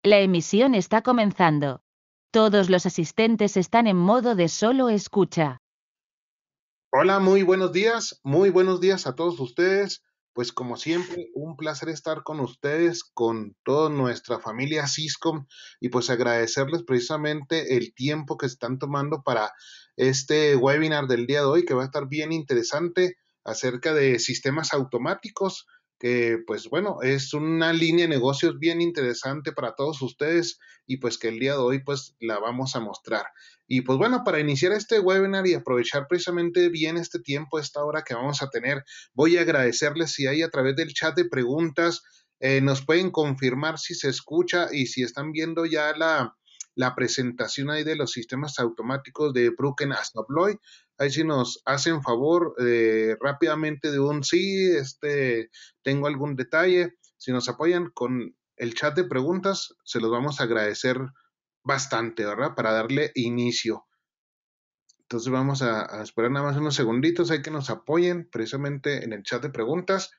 La emisión está comenzando. Todos los asistentes están en modo de solo escucha. Hola, muy buenos días a todos ustedes. Pues como siempre, un placer estar con ustedes, con toda nuestra familia Syscom y pues agradecerles precisamente el tiempo que están tomando para este webinar del día de hoy, que va a estar bien interesante acerca de sistemas automáticos, que pues bueno, es una línea de negocios bien interesante para todos ustedes y pues que el día de hoy pues la vamos a mostrar. Y pues bueno, para iniciar este webinar y aprovechar precisamente bien este tiempo, esta hora que vamos a tener, voy a agradecerles si hay a través del chat de preguntas, nos pueden confirmar si se escucha y si están viendo ya la presentación ahí de los sistemas automáticos de Bruken a Abloy. Ahí si nos hacen favor rápidamente de un sí, tengo algún detalle. Si nos apoyan con el chat de preguntas, se los vamos a agradecer bastante, ¿verdad? Para darle inicio. Entonces vamos a esperar nada más unos segunditos, hay que nos apoyen precisamente en el chat de preguntas.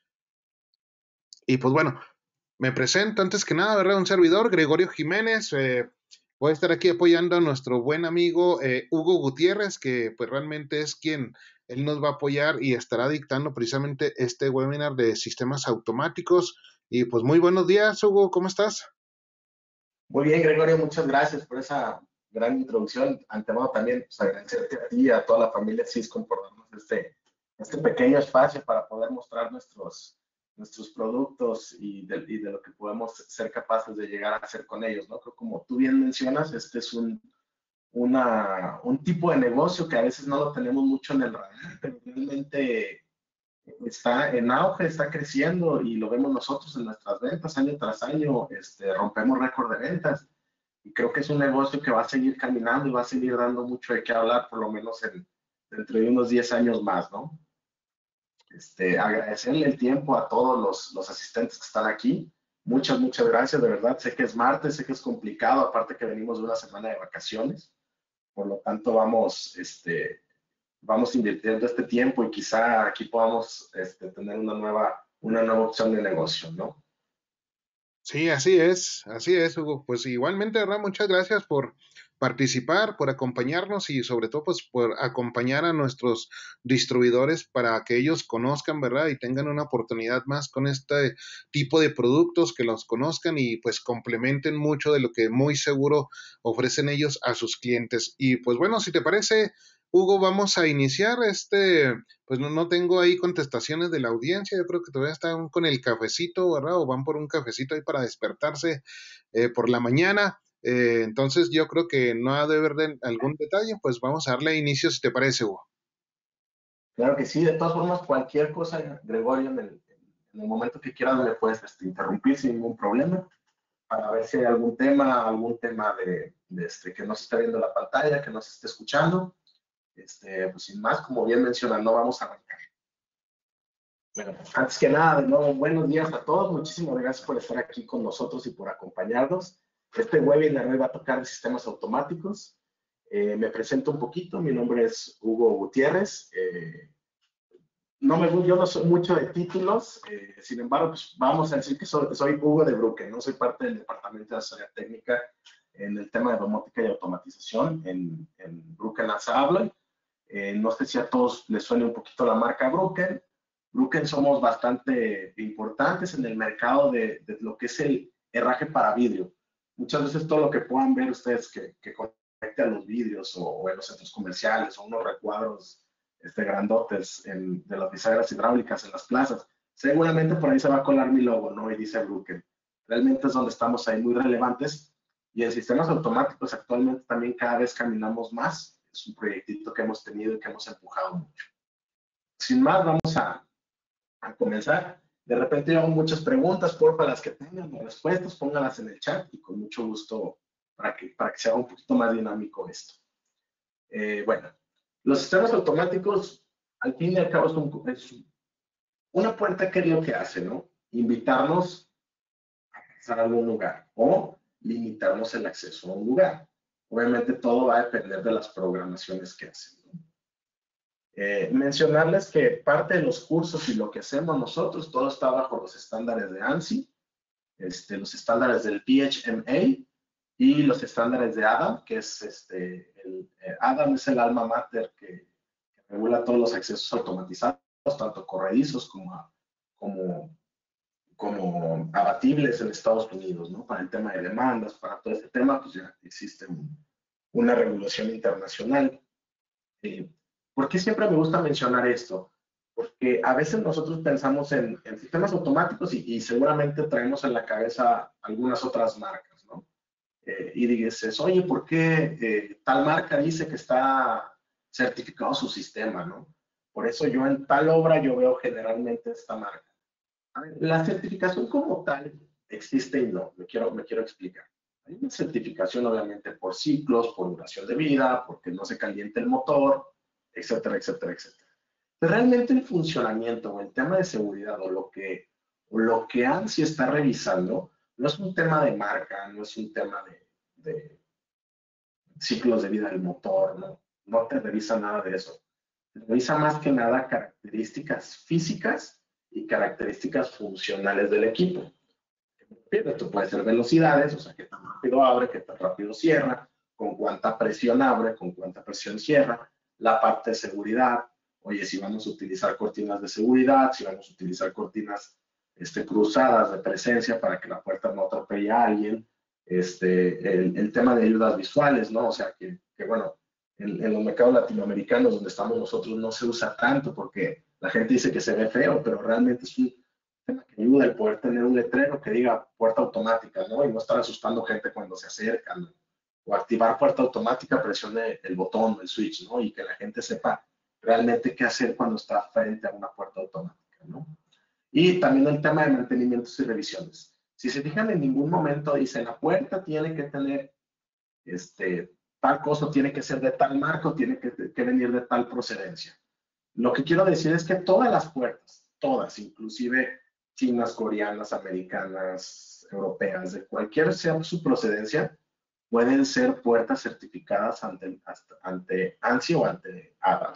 Y pues bueno, me presento antes que nada, ¿verdad? Un servidor, Gregorio Jiménez. Voy a estar aquí apoyando a nuestro buen amigo Hugo Gutiérrez, que pues realmente es quien él nos va a apoyar y estará dictando precisamente este webinar de sistemas automáticos. Y pues muy buenos días, Hugo, ¿cómo estás? Muy bien, Gregorio, muchas gracias por esa gran introducción. Antemano también pues, agradecerte a ti y a toda la familia Syscom por darnos este pequeño espacio para poder mostrar nuestros productos y de lo que podemos ser capaces de llegar a hacer con ellos, ¿no? Creo como tú bien mencionas, este es un tipo de negocio que a veces no lo tenemos mucho en el radar, pero realmente está en auge, está creciendo y lo vemos nosotros en nuestras ventas año tras año, rompemos récord de ventas y creo que es un negocio que va a seguir caminando y va a seguir dando mucho de qué hablar, por lo menos dentro de unos 10 años más, ¿no? Agradecerle el tiempo a todos los asistentes que están aquí. Muchas gracias, de verdad. Sé que es martes, sé que es complicado, aparte que venimos de una semana de vacaciones, por lo tanto vamos invirtiendo este tiempo y quizá aquí podamos tener una nueva opción de negocio, ¿no? Sí, así es, Hugo. Pues igualmente, ¿verdad? Muchas gracias por participar, por acompañarnos y sobre todo, pues, por acompañar a nuestros distribuidores para que ellos conozcan, ¿verdad? Y tengan una oportunidad más con este tipo de productos, que los conozcan y pues complementen mucho de lo que muy seguro ofrecen ellos a sus clientes. Y pues bueno, si te parece, Hugo, vamos a iniciar pues no tengo ahí contestaciones de la audiencia, yo creo que todavía están con el cafecito, ¿verdad? O van por un cafecito ahí para despertarse por la mañana. Entonces yo creo que no ha de haber algún detalle, pues vamos a darle inicio si te parece, Hugo. Claro que sí, de todas formas, cualquier cosa, Gregorio, en el momento que quieras me puedes interrumpir sin ningún problema para ver si hay algún tema que no se está viendo en la pantalla, que no se esté escuchando. Pues sin más, como bien mencionan, no vamos a arrancar. Bueno, antes que nada, de nuevo, buenos días a todos. Muchísimas gracias por estar aquí con nosotros y por acompañarnos. Este webinar hoy va a tocar de sistemas automáticos. Me presento un poquito. Mi nombre es Hugo Gutiérrez. Yo no soy mucho de títulos, sin embargo, pues vamos a decir que soy Hugo de Bruken, ¿no? Soy parte del departamento de asesoría técnica en el tema de domótica y automatización en Bruken Ensemble. No sé si a todos les suene un poquito la marca Bruken. Bruken somos bastante importantes en el mercado de lo que es el herraje para vidrio. Muchas veces todo lo que puedan ver ustedes que conecte a los vidrios o en los centros comerciales o unos recuadros grandotes de las bisagras hidráulicas en las plazas. Seguramente por ahí se va a colar mi logo, ¿no? Y dice Bruken. Realmente es donde estamos ahí muy relevantes. Y en sistemas automáticos actualmente también cada vez caminamos más. Es un proyectito que hemos tenido y que hemos empujado mucho. Sin más, vamos a comenzar. De repente yo hago muchas preguntas, para las que tengan respuestas, pónganlas en el chat y con mucho gusto para que se haga un poquito más dinámico esto. Bueno, los sistemas automáticos, al fin y al cabo, es una puerta que es lo que hace, ¿no? Invitarnos a pasar a algún lugar o limitarnos el acceso a un lugar. Obviamente todo va a depender de las programaciones que hacen, ¿no? Mencionarles que parte de los cursos y lo que hacemos nosotros, todo está bajo los estándares de ANSI. los estándares del PHMA y los estándares de ADAM, que es ADAM es el alma mater que regula todos los accesos automatizados, tanto corredizos como abatibles en Estados Unidos, ¿no? Para el tema de demandas, para todo este tema, pues ya existe una regulación internacional. ¿Por qué siempre me gusta mencionar esto? Porque a veces nosotros pensamos en sistemas automáticos y seguramente traemos en la cabeza algunas otras marcas, ¿no? Y dices, oye, ¿por qué tal marca dice que está certificado su sistema, ¿no? Por eso yo en tal obra yo veo generalmente esta marca. A ver, la certificación como tal existe y no, me quiero explicar. Hay una certificación obviamente por ciclos, por duración de vida, porque no se caliente el motor, etcétera, etcétera, etcétera. Pero realmente el funcionamiento o el tema de seguridad o lo que ANSI está revisando no es un tema de marca, no es un tema de ciclos de vida del motor, no te revisa nada de eso. Te revisa más que nada características físicas y características funcionales del equipo. Esto puede ser velocidades, o sea, qué tan rápido abre, qué tan rápido cierra, con cuánta presión abre, con cuánta presión cierra, la parte de seguridad, oye, si vamos a utilizar cortinas de seguridad, si vamos a utilizar cortinas cruzadas de presencia para que la puerta no atropelle a alguien, el tema de ayudas visuales, ¿no? O sea, que bueno, en los mercados latinoamericanos donde estamos nosotros no se usa tanto porque la gente dice que se ve feo, pero realmente es un tema que ayuda el poder tener un letrero que diga puerta automática, ¿no? Y no estar asustando gente cuando se acercan, ¿no? O activar puerta automática, presione el botón, el switch, ¿no? Y que la gente sepa realmente qué hacer cuando está frente a una puerta automática, ¿no? Y también el tema de mantenimientos y revisiones. Si se fijan, en ningún momento dice la puerta tiene que tener tal cosa, tiene que ser de tal marco, tiene que venir de tal procedencia. Lo que quiero decir es que todas las puertas, todas, inclusive chinas, coreanas, americanas, europeas, de cualquier sea su procedencia, pueden ser puertas certificadas ante ANSI o ante ADAM.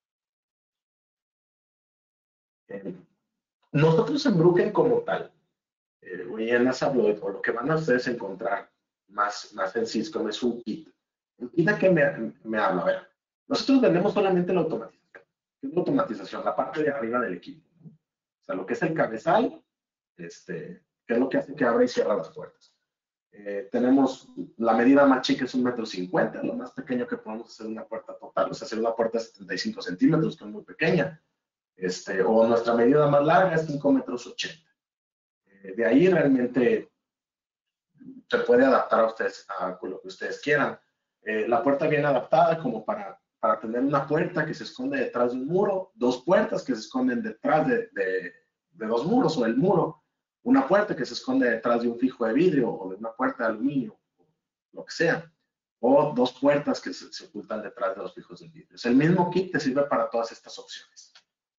Nosotros en Bruken como tal, hoy en Asabloid, o lo que van a ustedes encontrar más en Cisco es un kit. ¿El kit a qué me habla? A ver, nosotros vendemos solamente la automatización. ¿Qué es la automatización? La parte de arriba del equipo, ¿no? O sea, lo que es el cabezal, que es lo que hace que abra y cierra las puertas. Tenemos la medida más chica es 1,50 m, lo más pequeño que podemos hacer una puerta total, o sea, hacer una puerta de 75 centímetros, que es muy pequeña. O nuestra medida más larga es 5,80 m. De ahí realmente se puede adaptar a ustedes a lo que ustedes quieran. La puerta viene adaptada como para tener una puerta que se esconde detrás de un muro, dos puertas que se esconden detrás de dos muros o del muro, una puerta que se esconde detrás de un fijo de vidrio o de una puerta de aluminio, lo que sea, o dos puertas que se ocultan detrás de los fijos de vidrio. El mismo kit te sirve para todas estas opciones.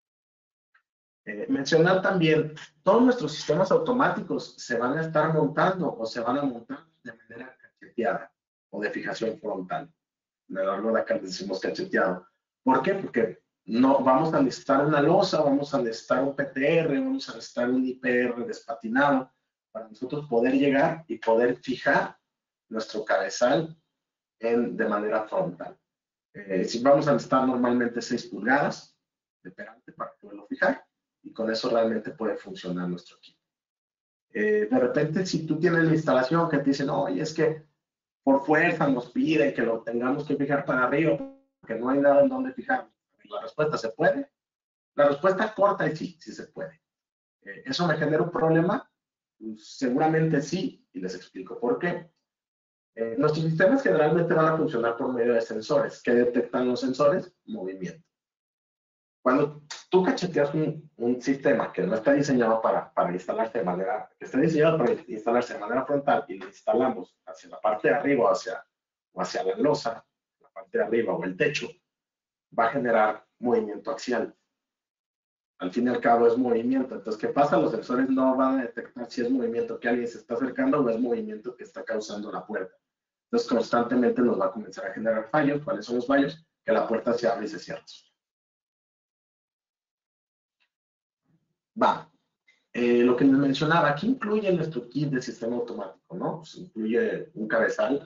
Mencionar también, todos nuestros sistemas automáticos se van a estar montando o se van a montar de manera cacheteada o de fijación frontal. A lo largo de acá decimos cacheteado. ¿Por qué? Porque no vamos a necesitar una losa, vamos a necesitar un PTR, vamos a necesitar un IPR despatinado para nosotros poder llegar y poder fijar nuestro cabezal de manera frontal. Si vamos a necesitar normalmente 6 pulgadas de perante para poderlo fijar, y con eso realmente puede funcionar nuestro equipo. De repente, si tú tienes la instalación que te dicen, oye, es que por fuerza nos pide que lo tengamos que fijar para arriba, porque no hay nada en donde fijar. La respuesta, ¿se puede? La respuesta corta es sí, sí se puede. ¿Eso me genera un problema? Pues, seguramente sí, y les explico por qué. Nuestros sistemas generalmente van a funcionar por medio de sensores. ¿Qué detectan los sensores? Movimiento. Cuando tú cacheteas un sistema que no está diseñado para instalarse de manera, que está diseñado para instalarse de manera frontal y lo instalamos hacia la parte de arriba o hacia la losa, la parte de arriba o el techo, va a generar movimiento axial. Al fin y al cabo es movimiento. Entonces, ¿qué pasa? Los sensores no van a detectar si es movimiento que alguien se está acercando o es movimiento que está causando la puerta. Entonces, constantemente nos va a comenzar a generar fallos. ¿Cuáles son los fallos? Que la puerta se abre y se cierra. Va. Lo que les mencionaba, aquí incluye nuestro kit de sistema automático, ¿no? Pues incluye un cabezal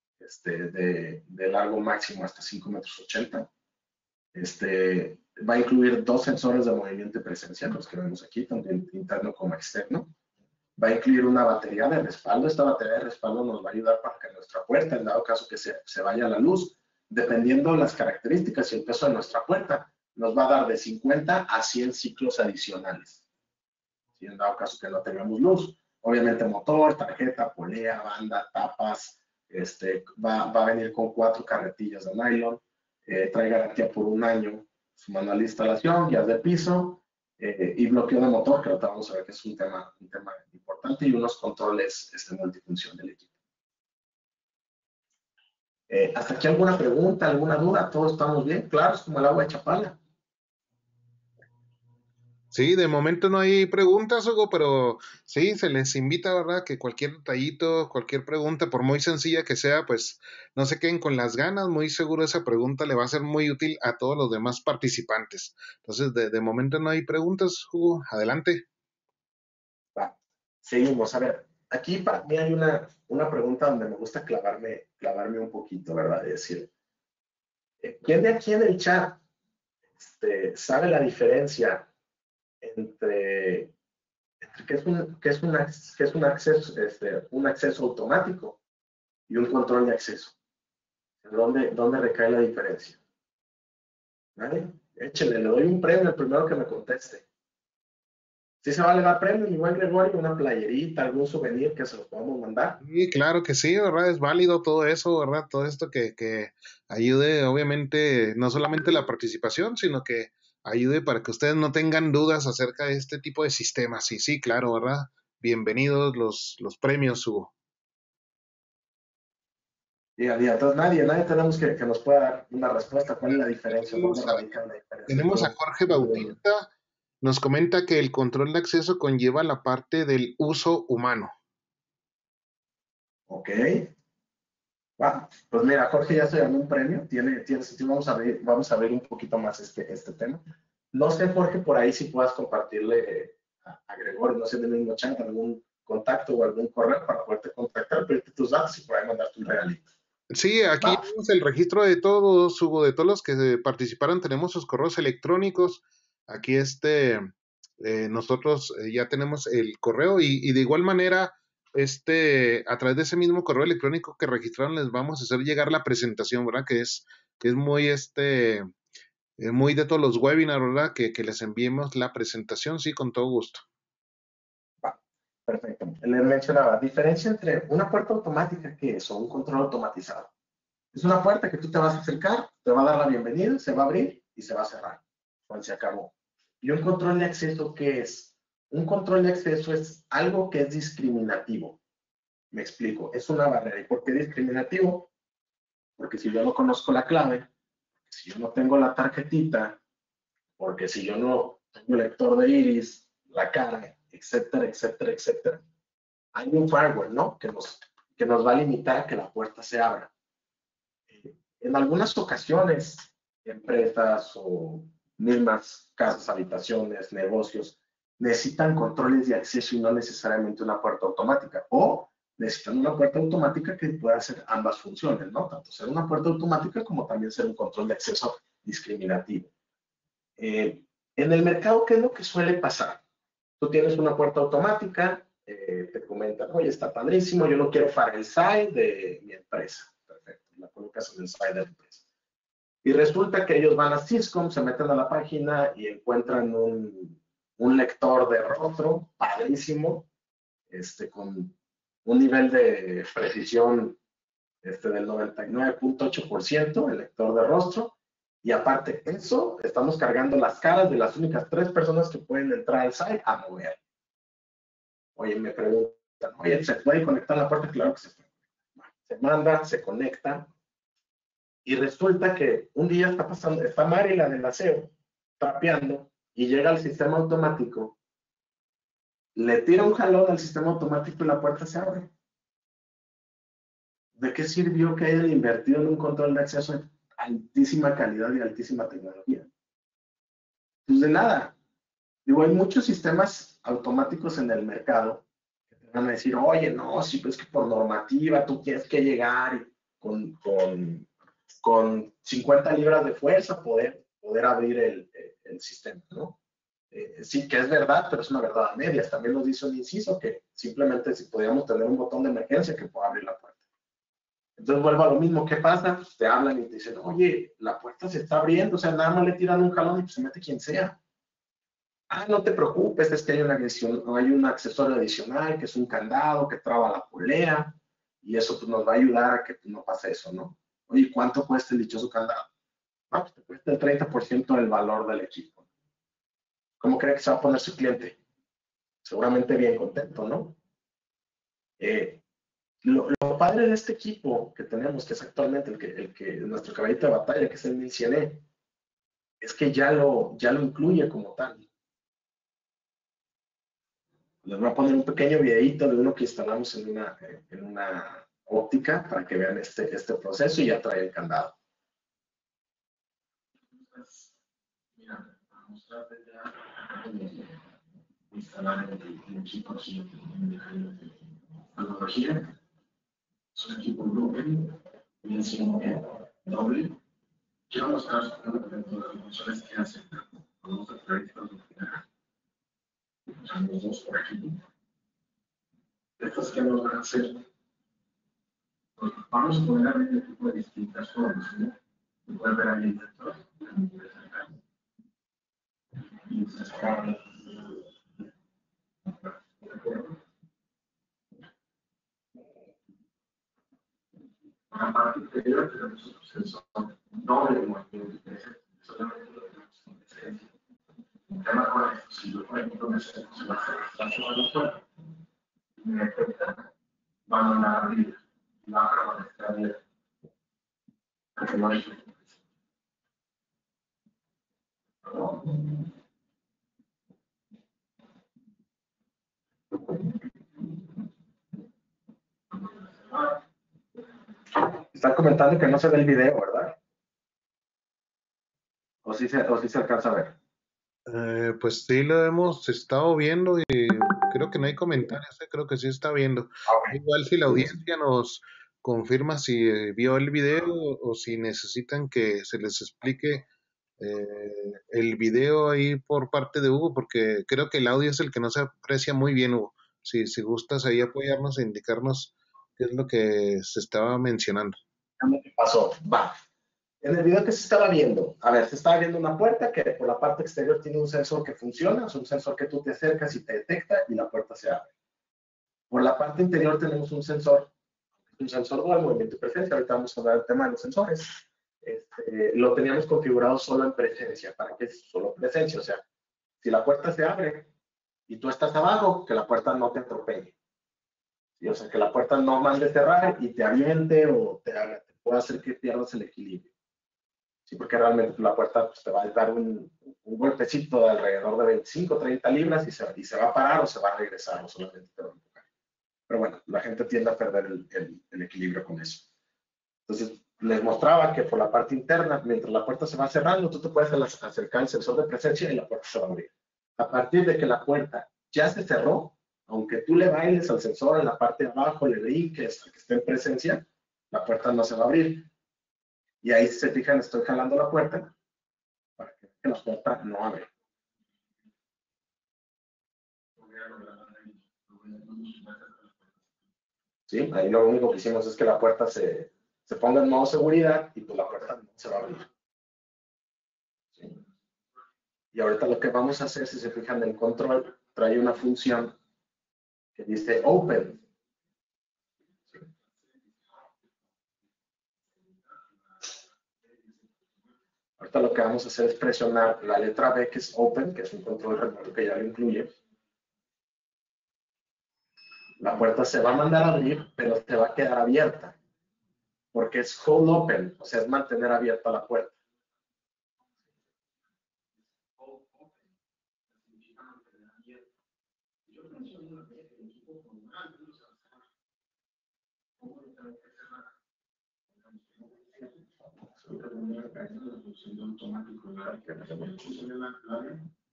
de largo máximo hasta 5,80 metros. Va a incluir 2 sensores de movimiento y presencia, los que vemos aquí, tanto interno como externo. Va a incluir una batería de respaldo. Esta batería de respaldo nos va a ayudar para que nuestra puerta, en dado caso que se vaya la luz, dependiendo de las características y el peso de nuestra puerta, nos va a dar de 50 a 100 ciclos adicionales. Si en dado caso que no tengamos luz, obviamente motor, tarjeta, polea, banda, tapas, va a venir con 4 carretillas de nylon, trae garantía por 1 año, su manual de instalación, guías de piso y bloqueo de motor, que ahorita vamos a ver que es un tema importante, y unos controles multifunción del equipo. ¿Hasta aquí alguna pregunta, alguna duda? ¿Todos estamos bien? Claro, es como el agua de Chapala. Sí, de momento no hay preguntas, Hugo, pero sí, se les invita, ¿verdad? Que cualquier detallito, cualquier pregunta, por muy sencilla que sea, pues no se queden con las ganas. Muy seguro esa pregunta le va a ser muy útil a todos los demás participantes. Entonces, de momento no hay preguntas, Hugo. Adelante. Va, seguimos. A ver, aquí para mí hay una pregunta donde me gusta clavarme un poquito, ¿verdad? Es decir, ¿quién de aquí en el chat sabe la diferencia entre qué es un acceso automático y un control de acceso? ¿Dónde recae la diferencia? ¿Vale? Échale, le doy un premio al primero que me conteste. Sí se vale dar premio, igual Gregorio, una playerita, algún souvenir que se los podamos mandar. Sí, claro que sí, ¿verdad? Es válido todo eso, ¿verdad? Todo esto que ayude, obviamente, no solamente la participación, sino que ayude para que ustedes no tengan dudas acerca de este tipo de sistemas. Y sí, claro, ¿verdad? Bienvenidos los premios, Hugo. Entonces nadie tenemos que nos pueda dar una respuesta. ¿Cuál es la diferencia? ¿Dónde radica la diferencia? Tenemos a Jorge Bautista, nos comenta que el control de acceso conlleva la parte del uso humano. Ok. Bueno, pues mira, Jorge ya se ganó un premio, tiene sentido. Vamos a ver un poquito más este tema. No sé, Jorge, por ahí si puedas compartirle a Gregorio, no sé, en el mismo chat, algún contacto o algún correo para poderte contactar, pedirte tus datos y por ahí mandarte un regalito. Sí, aquí Va. tenemos el registro de todos, Hugo, de todos los que participaron, tenemos sus correos electrónicos. Aquí nosotros ya tenemos el correo y de igual manera, a través de ese mismo correo electrónico que registraron, les vamos a hacer llegar la presentación, ¿verdad? Que es muy, muy de todos los webinars, ¿verdad? Que les enviemos la presentación, sí, con todo gusto. Va. Perfecto. Les mencionaba, diferencia entre una puerta automática, que es, o un control automatizado. Es una puerta que tú te vas a acercar, te va a dar la bienvenida, se va a abrir y se va a cerrar. Pues se acabó. ¿Y un control de acceso qué es? Un control de acceso es algo que es discriminativo. Me explico, es una barrera. ¿Y por qué discriminativo? Porque si yo no conozco la clave, si yo no tengo la tarjetita, porque si yo no tengo el lector de iris, la cara, etcétera, etcétera, etcétera, hay un firewall, ¿no? Que nos va a limitar a que la puerta se abra. En algunas ocasiones, empresas o mismas casas, habitaciones, negocios, necesitan controles de acceso y no necesariamente una puerta automática. O necesitan una puerta automática que pueda hacer ambas funciones, ¿no? Tanto ser una puerta automática como también ser un control de acceso discriminativo. En el mercado, ¿qué es lo que suele pasar? Tú tienes una puerta automática, te comentan, oye, está padrísimo, yo lo quiero para el site de mi empresa. Perfecto, la colocas en el site de la empresa. Y resulta que ellos van a Syscom, se meten a la página y encuentran un lector de rostro padrísimo, con un nivel de precisión del 99.8%, el lector de rostro. Y aparte eso, estamos cargando las caras de las únicas 3 personas que pueden entrar al site a mover. Oye, me preguntan, oye, ¿se puede conectar la puerta? Claro que se puede. Se manda, se conecta. Y resulta que un día está Mari, la del aseo, trapeando, y llega al sistema automático, le tira un jalón al sistema automático y la puerta se abre. ¿De qué sirvió que hayan invertido en un control de acceso de altísima calidad y altísima tecnología? Pues de nada. Digo, hay muchos sistemas automáticos en el mercado que te van a decir, oye, no, si es que por normativa tú tienes que llegar y con 50 libras de fuerza poder abrir el sistema, ¿no? Sí que es verdad, pero es una verdad a medias. También nos dice un inciso que simplemente si podíamos tener un botón de emergencia que pueda abrir la puerta. Entonces vuelvo a lo mismo, ¿qué pasa? Te hablan y te dicen, oye, la puerta se está abriendo, o sea, nada más le tiran un jalón y pues se mete quien sea. Ah, no te preocupes, es que hay un accesorio adicional, que es un candado que traba la polea, y eso pues, nos va a ayudar a que pues, no pase eso, ¿no? Oye, ¿cuánto cuesta el dichoso candado? Ah, pues te cuesta el 30% del valor del equipo. ¿Cómo cree que se va a poner su cliente? Seguramente bien contento, ¿no? Lo padre de este equipo que tenemos, que es actualmente nuestro caballito de batalla, que es el 1100E, es que ya lo incluye como tal. Les voy a poner un pequeño videito de uno que instalamos en una óptica para que vean este proceso y ya trae el candado. Mira, para mostrarte ya instalar el equipo así en tecnología. Es un equipo Blueprint, bien simple, doble. Quiero mostrar dentro de las funciones que hacen. Vamos a traer los dos por aquí. Estas que nos van a hacer, pues vamos a poner a ver el tipo de distintas formas, ¿no? Pueden ver ahí el sector. Y se escala. En la parte inferior tenemos un sensor doble de movimiento de solamente lo tenemos con presencia. El tema con esto, si yo por ejemplo me acerco, se va a hacer la de fuera, y me detecta, va a mandar a abrir, y va a permanecer abierta. Porque no hay Están comentando que no se ve el video, ¿verdad? ¿O sí se alcanza a ver? Pues sí lo hemos estado viendo y creo que no hay comentarios, creo que sí está viendo. Okay. Igual si la audiencia nos confirma si vio el video o si necesitan que se les explique el video ahí por parte de Hugo, porque creo que el audio es el que no se aprecia muy bien, Hugo. Si gustas ahí apoyarnos e indicarnos qué es lo que se estaba mencionando. ¿Qué pasó? Va. En el video que se estaba viendo, a ver, se estaba viendo una puerta que por la parte exterior tiene un sensor que funciona, es un sensor que tú te acercas y te detecta y la puerta se abre. Por la parte interior tenemos un sensor dual, movimiento y presencia. Ahorita vamos a hablar del tema de los sensores. Lo teníamos configurado solo en presencia. ¿Para qué es solo presencia? O sea, si la puerta se abre y tú estás abajo, que la puerta no te atropelle. ¿Sí? O sea, que la puerta no mande cerrar y te aviente o te pueda hacer que pierdas el equilibrio. Sí, porque realmente la puerta pues, te va a dar un golpecito de alrededor de 25, 30 libras y se va a parar o se va a regresar o solamente te va a empujar. Pero bueno, la gente tiende a perder el equilibrio con eso. Entonces, les mostraba que por la parte interna, mientras la puerta se va cerrando, tú te puedes acercar al sensor de presencia y la puerta se va a abrir. A partir de que la puerta ya se cerró, aunque tú le bailes al sensor en la parte de abajo, le brinques hasta que esté en presencia, la puerta no se va a abrir. Y ahí, si se fijan, estoy jalando la puerta para que la puerta no abre. ¿Sí? Ahí lo único que hicimos es que la puerta se ponga en modo seguridad y pues la puerta no se va a abrir. ¿Sí? Y ahorita lo que vamos a hacer, si se fijan en el control, trae una función que dice Open. ¿Sí? Ahorita lo que vamos a hacer es presionar la letra B, que es Open, que es un control remoto que ya lo incluye. La puerta se va a mandar a abrir, pero se va a quedar abierta, porque es Hold Open, o sea, es mantener abierta la puerta.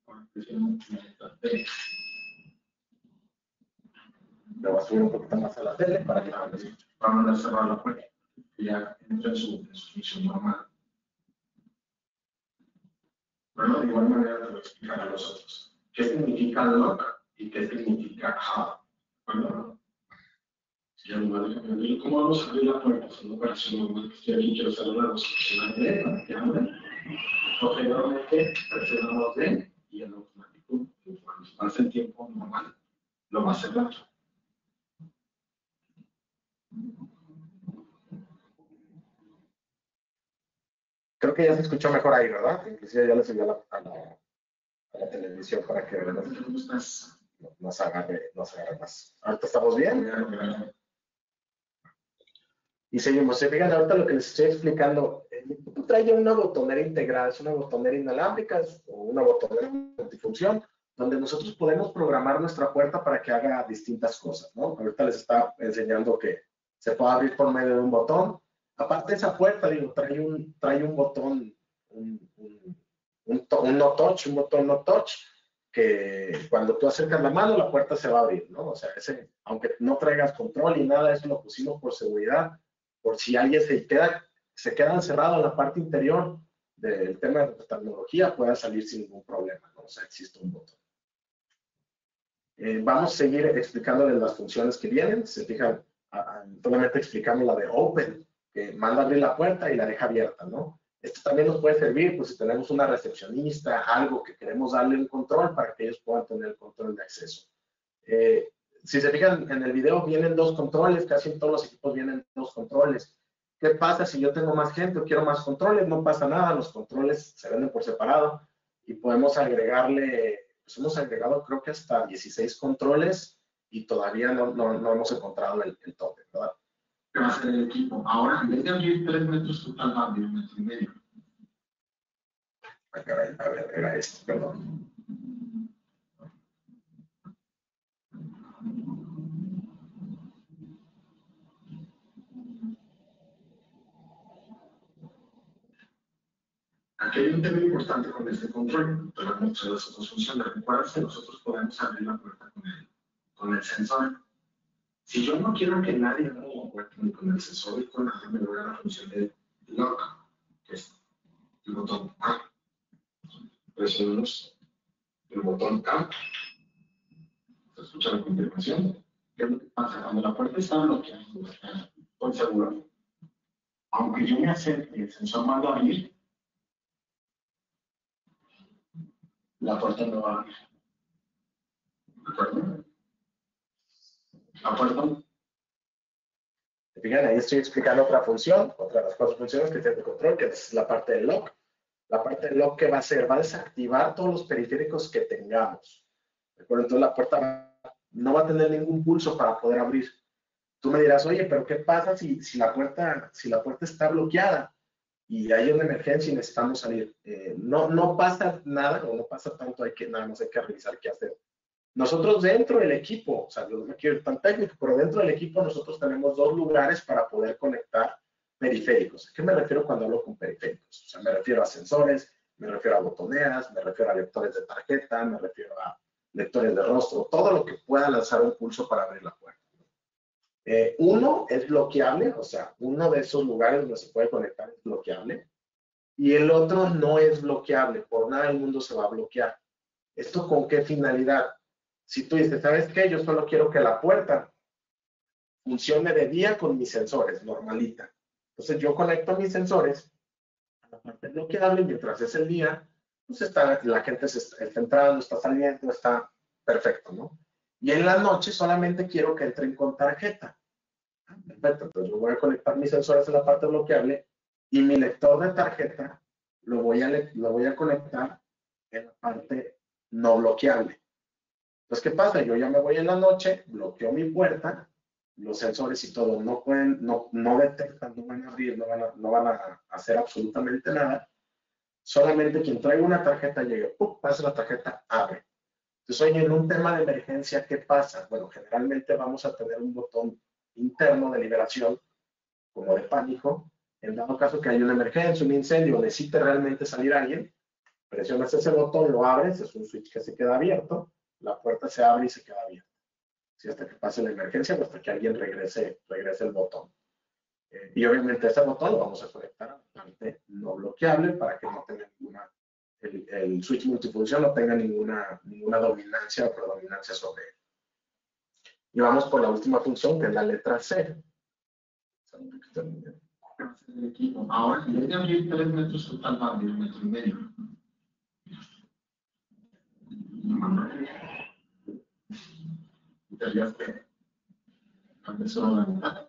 Le voy a subir un poquito más a la tele para que van a cerrar la puerta y ya entra en su función normal. Bueno, de igual manera te voy a explicar a los otros. ¿Qué significa lock y qué significa hub? Bueno, ¿cómo vamos a abrir la puerta? Es una operación normal que estoy aquí, quiero saludar a los funcionarios para que abran. Posteriormente, presionamos D y en automático, cuando pase el tiempo normal, lo va a cerrar. Creo que ya se escuchó mejor ahí, ¿verdad? Inclusive ya le subí a la televisión para que nos agarre más. ¿Ahorita estamos bien? Y seguimos. Se fijan ahorita lo que les estoy explicando. Tú traes una botonera integrada, es una botonera inalámbrica o una botonera multifunción, donde nosotros podemos programar nuestra puerta para que haga distintas cosas, ¿no? Ahorita les estaba enseñando que se puede abrir por medio de un botón. Aparte de esa puerta, digo, trae un botón, un no touch, un botón no touch, que cuando tú acercas la mano, la puerta se va a abrir, ¿no? O sea, aunque no traigas control y nada, eso lo pusimos por seguridad, por si alguien se queda encerrado en la parte interior del tema de la tecnología, pueda salir sin ningún problema, ¿no? O sea, existe un botón. Vamos a seguir explicándoles las funciones que vienen. Se fijan, solamente explicamos la de open, que manda a abrir la puerta y la deja abierta, ¿no? Esto también nos puede servir, pues si tenemos una recepcionista, algo que queremos darle un control para que ellos puedan tener el control de acceso. Si se fijan, en el video vienen dos controles, casi en todos los equipos vienen dos controles. ¿Qué pasa si yo tengo más gente o quiero más controles? No pasa nada, los controles se venden por separado y podemos agregarle, pues hemos agregado creo que hasta 16 controles y todavía no hemos encontrado el tope, ¿verdad? ¿Qué va a hacer el equipo? Ahora, en vez de abrir 3 metros total, va a abrir 1,5 metros. A ver, era esto, perdón. Aquí hay un tema importante con este control, pero muchas de las otras funciones. Recuerda que nosotros podemos abrir la puerta con el sensor. Si yo no quiero que nadie abra la puerta ni con el sensor y con nada, me voy a la función de lock, que es el botón A. Presionamos el botón A. Se escucha la confirmación. ¿Qué es lo que pasa? Cuando la puerta está bloqueada, estoy seguro. Aunque yo me acerque y el sensor manda a abrir, la puerta no va a abrir. ¿De acuerdo? La puerta. Fíjense, ahí estoy explicando otra función, otra de las 4 funciones que tiene el control, que es la parte del lock. La parte del lock, ¿qué va a hacer? Va a desactivar todos los periféricos que tengamos. ¿De acuerdo? Entonces la puerta no va a tener ningún pulso para poder abrir. Tú me dirás, oye, pero ¿qué pasa si la puerta está bloqueada y hay una emergencia y necesitamos salir? No pasa nada o no pasa tanto, nada más hay que revisar qué hacer. Nosotros dentro del equipo, o sea, yo no me quiero ir tan técnico, pero dentro del equipo nosotros tenemos 2 lugares para poder conectar periféricos. ¿A qué me refiero cuando hablo con periféricos? O sea, me refiero a sensores, me refiero a botoneras, me refiero a lectores de tarjeta, me refiero a lectores de rostro, todo lo que pueda lanzar un pulso para abrir la puerta. Uno es bloqueable, o sea, uno de esos lugares donde se puede conectar es bloqueable, y el otro no es bloqueable, por nada del mundo se va a bloquear. ¿Esto con qué finalidad? Si tú dices, ¿sabes qué? Yo solo quiero que la puerta funcione de día con mis sensores, normalita. Entonces yo conecto mis sensores a la parte bloqueable y mientras es el día, pues la gente está entrando, está saliendo, está perfecto, ¿no? Y en la noche solamente quiero que entren con tarjeta. Perfecto, entonces yo voy a conectar mis sensores en la parte bloqueable y mi lector de tarjeta lo voy a conectar en la parte no bloqueable. Entonces, ¿qué pasa? Yo ya me voy en la noche, bloqueo mi puerta, los sensores y todo no detectan, no van a abrir, no van a hacer absolutamente nada. Solamente quien traiga una tarjeta llegue, pasa la tarjeta, abre. Entonces, oye, en un tema de emergencia, ¿qué pasa? Bueno, generalmente vamos a tener un botón interno de liberación, como de pánico, en dado caso que haya una emergencia, un incendio, necesite realmente salir alguien, Presionas ese botón, lo abres, es un switch que se queda abierto, la puerta se abre y se queda abierta. Si hasta que pase la emergencia o hasta que alguien regrese el botón. Y obviamente ese botón lo vamos a conectar a la parte no bloqueable para que no tenga ninguna, el switch multifunción no tenga ninguna dominancia o predominancia sobre él. Y vamos por la última función, que es la letra C. Ahora, en vez de abrir 3 metros total, va a abrir 1,5 metros. Ya que empezó a la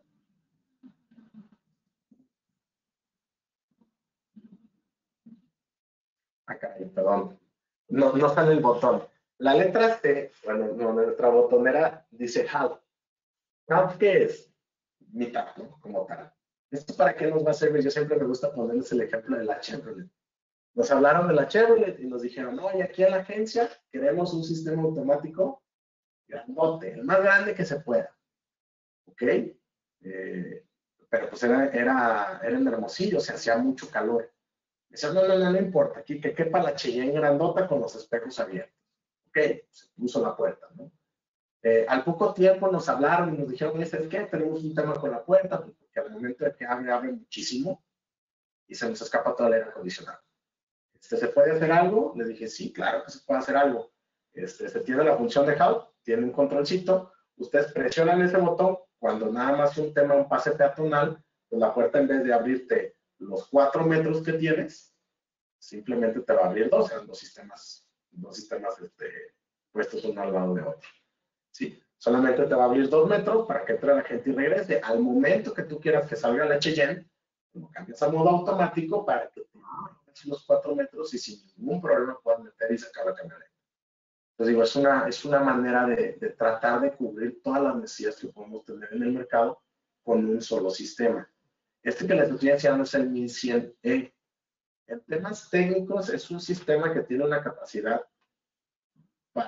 Acá, perdón. No sale el botón. La letra C, bueno, no, nuestra botonera dice half. ¿Half qué es? Mitad, ¿no? Como tal. ¿Esto para qué nos va a servir? Yo siempre me gusta ponerles el ejemplo de la Chevrolet. Nos hablaron de la Chevrolet y nos dijeron, no, y aquí en la agencia queremos un sistema automático grandote, el más grande que se pueda. ¿Ok? Pero pues era en Hermosillo, se hacía mucho calor. Dice, no importa, aquí que quepa la Cheyenne grandota con los espejos abiertos. Ok, se puso la puerta, ¿no? Al poco tiempo nos hablaron y nos dijeron, ¿sabes qué? Tenemos un tema con la puerta, porque al momento de que abre muchísimo y se nos escapa todo el aire acondicionado. ¿Se puede hacer algo? Le dije, sí, claro que se puede hacer algo. Se tiene la función de HAL, tiene un controlcito, ustedes presionan ese botón, cuando nada más un pase peatonal, pues la puerta en vez de abrirte los 4 metros que tienes, simplemente te va a abrir 2, eran dos sistemas puestos uno al lado de otro. ¿Sí? Solamente te va a abrir 2 metros para que entre la gente y regrese. Al momento que tú quieras que salga la Cheyenne, lo cambias a modo automático para que te abra los 4 metros y sin ningún problema puedas meter y sacar la camioneta. Entonces digo, es una manera de tratar de cubrir todas las necesidades que podemos tener en el mercado con un solo sistema. Este que les estoy enseñando es el 1100E. En temas técnicos es un sistema que tiene una capacidad para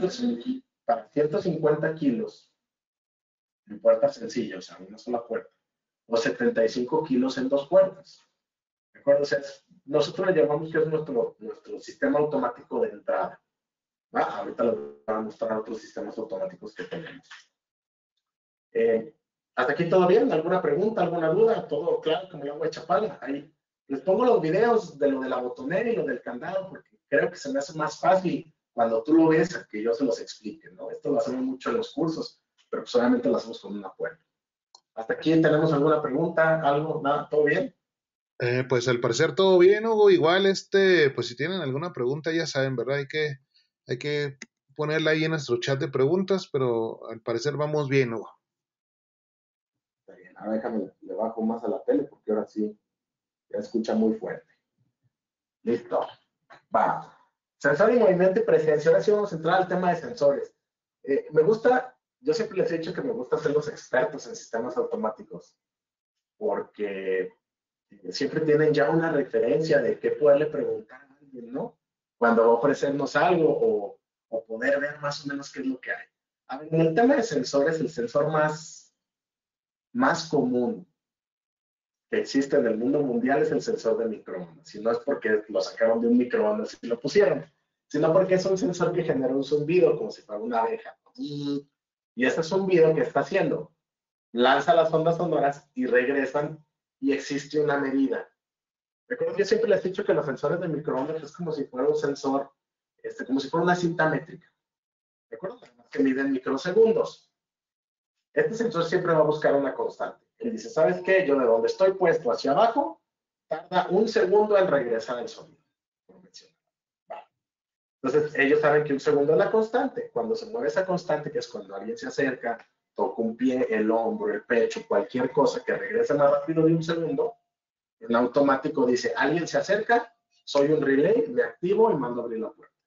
150 kilos en puerta sencilla, o sea, una sola puerta, o 75 kilos en 2 puertas. ¿De acuerdo? O sea, nosotros le llamamos que es nuestro sistema automático de entrada. ¿Va? Ahorita les voy a mostrar otros sistemas automáticos que tenemos. ¿Hasta aquí todo bien? ¿Alguna pregunta, alguna duda? ¿Todo claro como el agua de Chapala? Ahí les pongo los videos de lo de la botonera y lo del candado, porque creo que se me hace más fácil cuando tú lo ves a que yo se los explique, ¿no? Esto lo hacemos mucho en los cursos, pero solamente lo hacemos con una puerta. ¿Hasta aquí tenemos alguna pregunta? ¿Algo? ¿Nada? ¿Todo bien? Pues al parecer todo bien, Hugo. Igual, pues si tienen alguna pregunta, ya saben, ¿verdad? Hay que ponerla ahí en nuestro chat de preguntas, pero al parecer vamos bien, Hugo. Está bien, ahora déjame, le bajo más a la tele porque ahora sí ya escucha muy fuerte. Listo. Va. Sensor y movimiento y presencia. Ahora sí vamos a entrar al tema de sensores. Me gusta, yo siempre les he dicho que me gusta ser los expertos en sistemas automáticos, porque siempre tienen ya una referencia de qué poderle preguntar a alguien, ¿no? Cuando va a ofrecernos algo o poder ver más o menos qué es lo que hay. A ver, en el tema de sensores, el sensor más común que existe en el mundo mundial es el sensor de microondas. Y no es porque lo sacaron de un microondas y lo pusieron, sino porque es un sensor que genera un zumbido como si fuera una abeja. Y ese zumbido que está haciendo, lanza las ondas sonoras y regresan y existe una medida. Recuerdo, yo siempre les he dicho que los sensores de microondas es como si fuera un sensor, como si fuera una cinta métrica. ¿De acuerdo? Que miden microsegundos. Este sensor siempre va a buscar una constante. Él dice, ¿sabes qué? Yo de donde estoy puesto hacia abajo, tarda 1 segundo en regresar el sonido. Vale. Entonces, ellos saben que 1 segundo es la constante. Cuando se mueve esa constante, que es cuando alguien se acerca, toca un pie, el hombro, el pecho, cualquier cosa que regrese más rápido de 1 segundo, en automático dice, alguien se acerca, soy un relay, me activo y mando a abrir la puerta.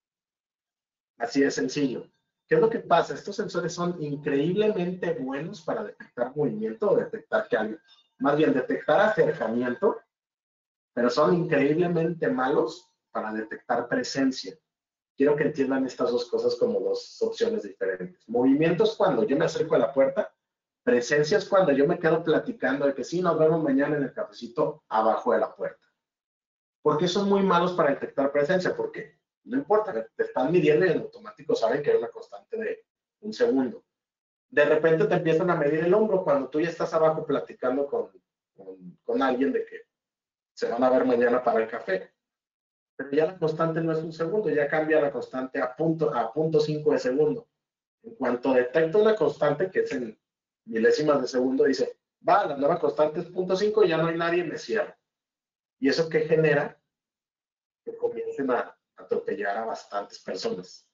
Así de sencillo. ¿Qué es lo que pasa? Estos sensores son increíblemente buenos para detectar movimiento o detectar que alguien, más bien detectar acercamiento, pero son increíblemente malos para detectar presencia. Quiero que entiendan estas dos cosas como dos opciones diferentes. Movimiento es cuando yo me acerco a la puerta, presencia es cuando yo me quedo platicando de que sí, nos vemos mañana en el cafecito abajo de la puerta. ¿Por qué son muy malos para detectar presencia? Porque no importa, te están midiendo y en automático saben que hay una constante de 1 segundo. De repente te empiezan a medir el hombro cuando tú ya estás abajo platicando con alguien de que se van a ver mañana para el café. Pero ya la constante no es 1 segundo, ya cambia la constante a 0.5 de segundo. En cuanto detecta una constante que es en milésimas de segundo, dice, va, la nueva constante es 0.5, ya no hay nadie, me cierro. ¿Y eso qué genera? Que comiencen a atropellar a bastantes personas.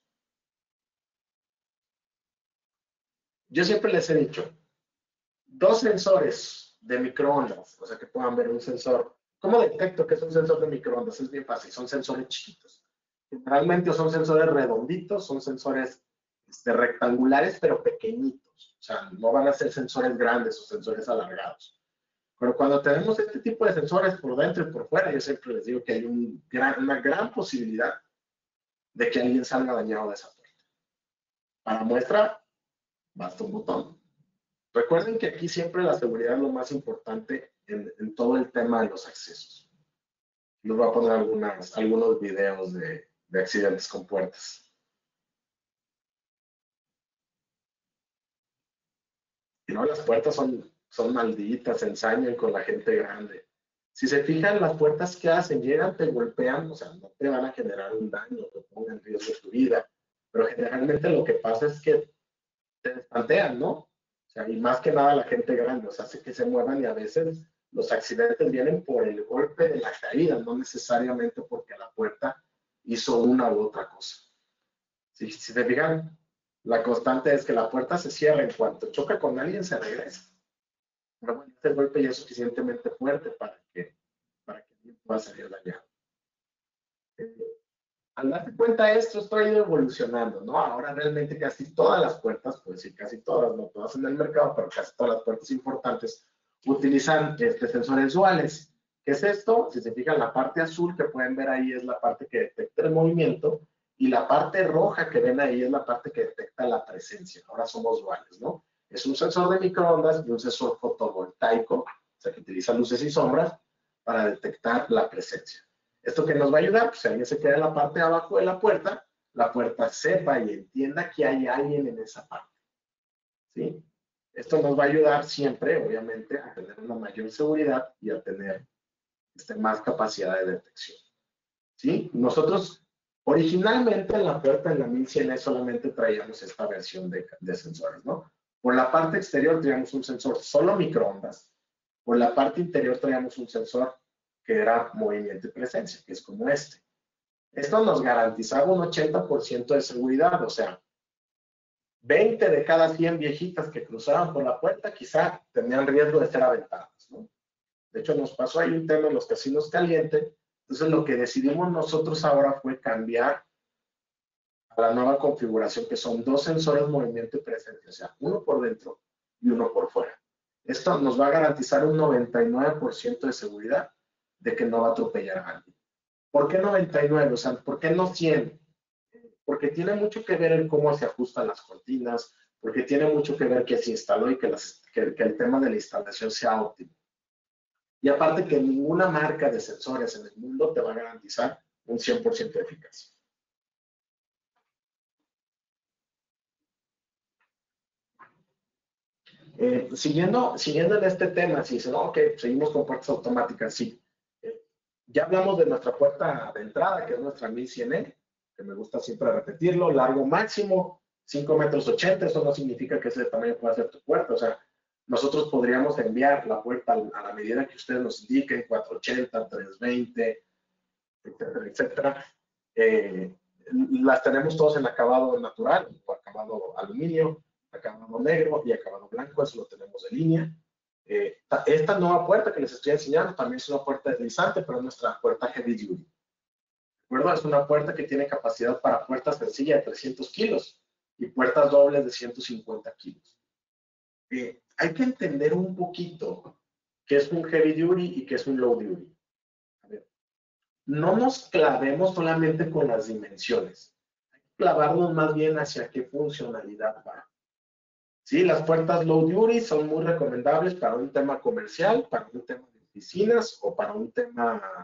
Yo siempre les he dicho, 2 sensores de microondas, o sea que puedan ver un sensor. ¿Cómo detecto que es un sensor de microondas? Es bien fácil, son sensores chiquitos. Generalmente son sensores redonditos, son sensores rectangulares, pero pequeñitos. O sea, no van a ser sensores grandes o sensores alargados. Pero cuando tenemos este tipo de sensores por dentro y por fuera, yo siempre les digo que hay una gran posibilidad de que alguien salga dañado de esa puerta. Para muestra, basta un botón. Recuerden que aquí siempre la seguridad es lo más importante en todo el tema de los accesos. Les voy a poner algunos videos de accidentes con puertas. Y no, las puertas son malditas, se ensañan con la gente grande. Si se fijan, las puertas que hacen, llegan, te golpean, o sea, no te van a generar un daño, te pongan en riesgo tu vida, pero generalmente lo que pasa es que te despantean, ¿no? O sea, y más que nada la gente grande, o sea, hace que se muevan y a veces los accidentes vienen por el golpe de la caída, no necesariamente porque la puerta hizo una u otra cosa. Si se fijan, la constante es que la puerta se cierra en cuanto choca con alguien, se regresa. Pero bueno, este golpe ya es suficientemente fuerte para que alguien pueda salir dañado. Al darse cuenta de esto, esto ha ido evolucionando, ¿no? Ahora realmente casi todas las puertas, pues sí, casi todas, no todas en el mercado, pero casi todas las puertas importantes utilizan sensores duales. ¿Qué es esto? Si se fijan, la parte azul que pueden ver ahí es la parte que detecta el movimiento y la parte roja que ven ahí es la parte que detecta la presencia. Ahora somos duales, ¿no? Es un sensor de microondas y un sensor fotovoltaico, o sea, que utiliza luces y sombras para detectar la presencia. ¿Esto qué nos va a ayudar? Pues si alguien se queda en la parte de abajo de la puerta sepa y entienda que hay alguien en esa parte. ¿Sí? Esto nos va a ayudar siempre, obviamente, a tener una mayor seguridad y a tener más capacidad de detección. ¿Sí? Nosotros, originalmente en la puerta, en la 1100E, solamente traíamos esta versión de sensores, ¿no? Por la parte exterior traíamos un sensor solo microondas. Por la parte interior traíamos un sensor que era movimiento y presencia, que es como este. Esto nos garantizaba un 80% de seguridad, o sea, 20 de cada 100 viejitas que cruzaban por la puerta quizá tenían riesgo de ser aventadas, ¿no? De hecho, nos pasó ahí un tema en los casinos calientes, entonces lo que decidimos nosotros ahora fue cambiar a la nueva configuración, que son 2 sensores movimiento y presencia, o sea, uno por dentro y uno por fuera. Esto nos va a garantizar un 99% de seguridad de que no va a atropellar a alguien. ¿Por qué 99? O sea, ¿por qué no 100? Porque tiene mucho que ver en cómo se ajustan las cortinas, porque tiene mucho que ver que se instaló y que el tema de la instalación sea óptimo. Y aparte que ninguna marca de sensores en el mundo te va a garantizar un 100% de eficacia. Siguiendo en este tema, si dicen, ok, seguimos con puertas automáticas, sí. Ya hablamos de nuestra puerta de entrada, que es nuestra 1100E, que me gusta siempre repetirlo, largo máximo, 5,80 metros, eso no significa que ese tamaño pueda ser tu puerta, o sea, nosotros podríamos enviar la puerta a la medida que ustedes nos indiquen, 480, 320, etcétera, etcétera. Las tenemos todos en acabado natural, o acabado aluminio, acabado negro y acabado blanco, eso lo tenemos de línea. Esta nueva puerta que les estoy enseñando también es una puerta deslizante, pero es nuestra puerta heavy duty. ¿De acuerdo? Es una puerta que tiene capacidad para puertas sencillas de 300 kilos y puertas dobles de 150 kilos. Hay que entender un poquito qué es un heavy duty y qué es un low duty. A ver, no nos clavemos solamente con las dimensiones. Hay que clavarnos más bien hacia qué funcionalidad va. Sí, las puertas low duty son muy recomendables para un tema comercial, para un tema de oficinas o para un tema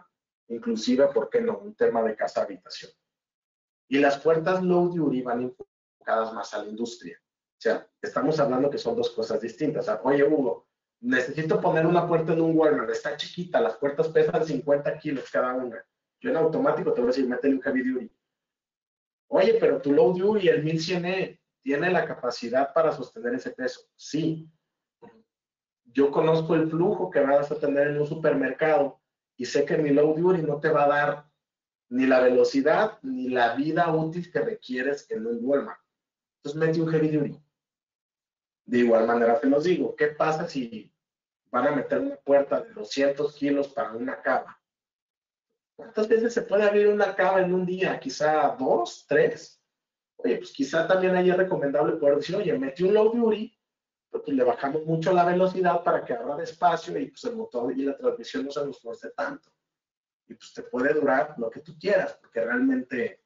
inclusive, ¿por qué no? Un tema de casa-habitación. Y las puertas low duty van enfocadas más a la industria. O sea, estamos hablando que son dos cosas distintas. O sea, oye, Hugo, necesito poner una puerta en un Walmart, está chiquita, las puertas pesan 50 kilos cada una. Yo en automático te voy a decir, métele un heavy duty. Oye, pero tu low duty, el 1100E, ¿tiene la capacidad para sostener ese peso? Sí. Yo conozco el flujo que vas a tener en un supermercado y sé que mi low duty no te va a dar ni la velocidad ni la vida útil que requieres en un Walmart. Entonces mete un heavy duty. De igual manera te los digo, ¿qué pasa si van a meter una puerta de 200 kilos para una cava? ¿Cuántas veces se puede abrir una cava en un día? Quizá 2, 3. Oye, pues quizá también ahí es recomendable poder decir, oye, metí un low duty, pues le bajamos mucho la velocidad para que abra despacio y pues el motor y la transmisión no se nos force tanto. Y pues te puede durar lo que tú quieras, porque realmente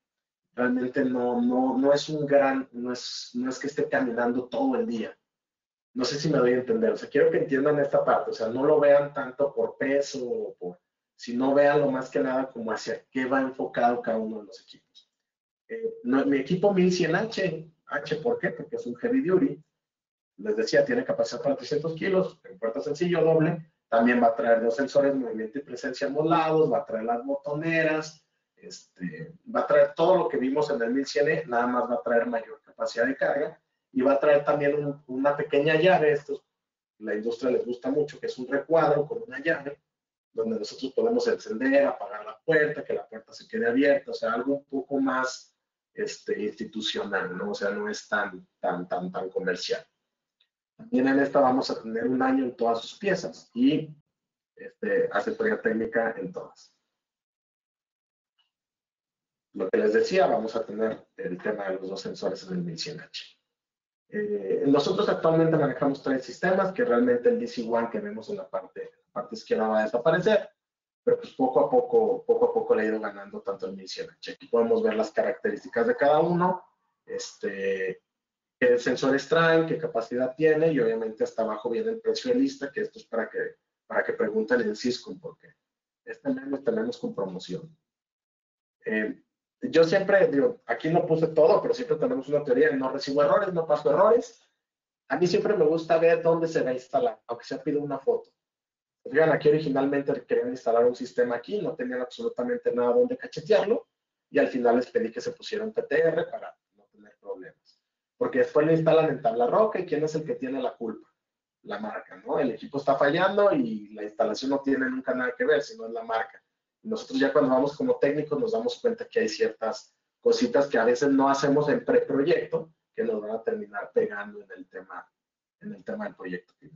no es un gran, no es que esté caminando todo el día. No sé si me doy a entender, o sea, quiero que entiendan esta parte, o sea, no lo vean tanto por peso o por, sino veanlo más que nada como hacia qué va enfocado cada uno de los equipos. Mi equipo 1100H, ¿por qué? Porque es un heavy duty. Les decía, tiene capacidad para 300 kilos, en puerta sencillo doble. También va a traer 2 sensores de movimiento y presencia modulados, va a traer las botoneras, va a traer todo lo que vimos en el 1100E, nada más va a traer mayor capacidad de carga y va a traer también una pequeña llave. Esto la industria les gusta mucho, que es un recuadro con una llave donde nosotros podemos encender, apagar la puerta, que la puerta se quede abierta, o sea, algo un poco más institucional, ¿no? O sea, no es tan comercial. También en esta vamos a tener 1 año en todas sus piezas y asesoría técnica en todas. Lo que les decía, vamos a tener el tema de los 2 sensores en el 1100H. Nosotros actualmente manejamos 3 sistemas, que realmente el DC-1 que vemos en la parte izquierda va a desaparecer, pero pues poco a poco le ha ido ganando tanto el 1100H. Aquí podemos ver las características de cada uno, qué sensores traen, qué capacidad tiene, y obviamente hasta abajo viene el precio de lista, que esto es para que pregunten en Cisco, porque mes tenemos con promoción. Yo siempre digo, aquí no puse todo, pero siempre tenemos una teoría de no recibo errores, no paso errores. A mí siempre me gusta ver dónde se va a instalar, aunque sea pido una foto. Fíjense, aquí originalmente querían instalar un sistema aquí, no tenían absolutamente nada donde cachetearlo, y al final les pedí que se pusiera un PTR para no tener problemas. Porque después le instalan en tabla roca, y ¿quién es el que tiene la culpa? La marca, ¿no? El equipo está fallando y la instalación no tiene nunca nada que ver, sino es la marca. Nosotros ya cuando vamos como técnicos nos damos cuenta que hay ciertas cositas que a veces no hacemos en preproyecto que nos van a terminar pegando en el tema del proyecto final.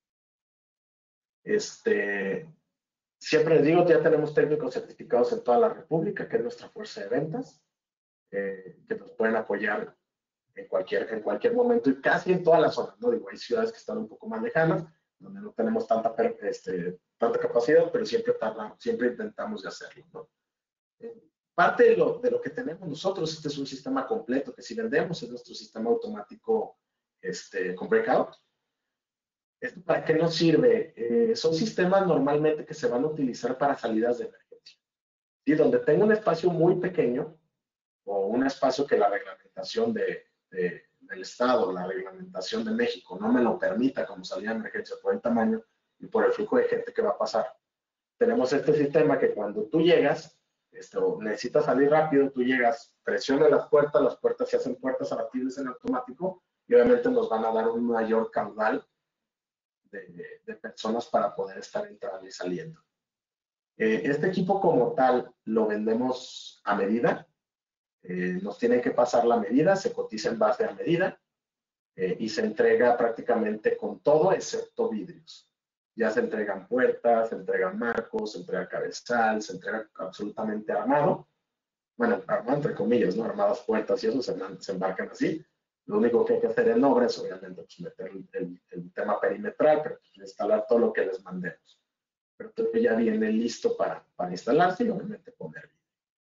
Siempre les digo, ya tenemos técnicos certificados en toda la República, que es nuestra fuerza de ventas, que nos pueden apoyar en cualquier momento y casi en todas las zonas, ¿no? Digo, hay ciudades que están un poco más lejanas, donde no tenemos tanta capacidad, pero siempre intentamos de hacerlo, ¿no? Parte de lo que tenemos nosotros, este es un sistema completo que si vendemos, es nuestro sistema automático con breakout. ¿Esto para qué nos sirve? Son sistemas normalmente que se van a utilizar para salidas de emergencia. Y donde tengo un espacio muy pequeño o un espacio que la reglamentación del Estado, la reglamentación de México no me lo permita como salida de emergencia por el tamaño y por el flujo de gente que va a pasar. Tenemos este sistema que cuando tú llegas, necesitas salir rápido, tú llegas, presiona las puertas se hacen puertas abatibles en automático y obviamente nos van a dar un mayor caudal de personas para poder estar entrando y saliendo. Este equipo como tal lo vendemos a medida. Nos tienen que pasar la medida, se cotiza en base a medida y se entrega prácticamente con todo excepto vidrios. Ya se entregan puertas, se entregan marcos, se entrega cabezal, se entrega absolutamente armado. Bueno, armado entre comillas, ¿no? Armadas puertas y eso se embarcan así. Lo único que hay que hacer en obra es obviamente pues, meter el tema perimetral, pero pues, instalar todo lo que les mandemos. Pero todo ya viene listo para instalarse y obviamente poner.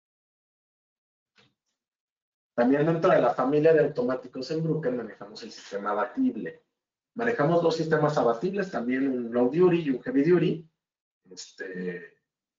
También dentro de la familia de automáticos en Bruker manejamos el sistema abatible. Manejamos 2 sistemas abatibles, también un low duty y un heavy duty.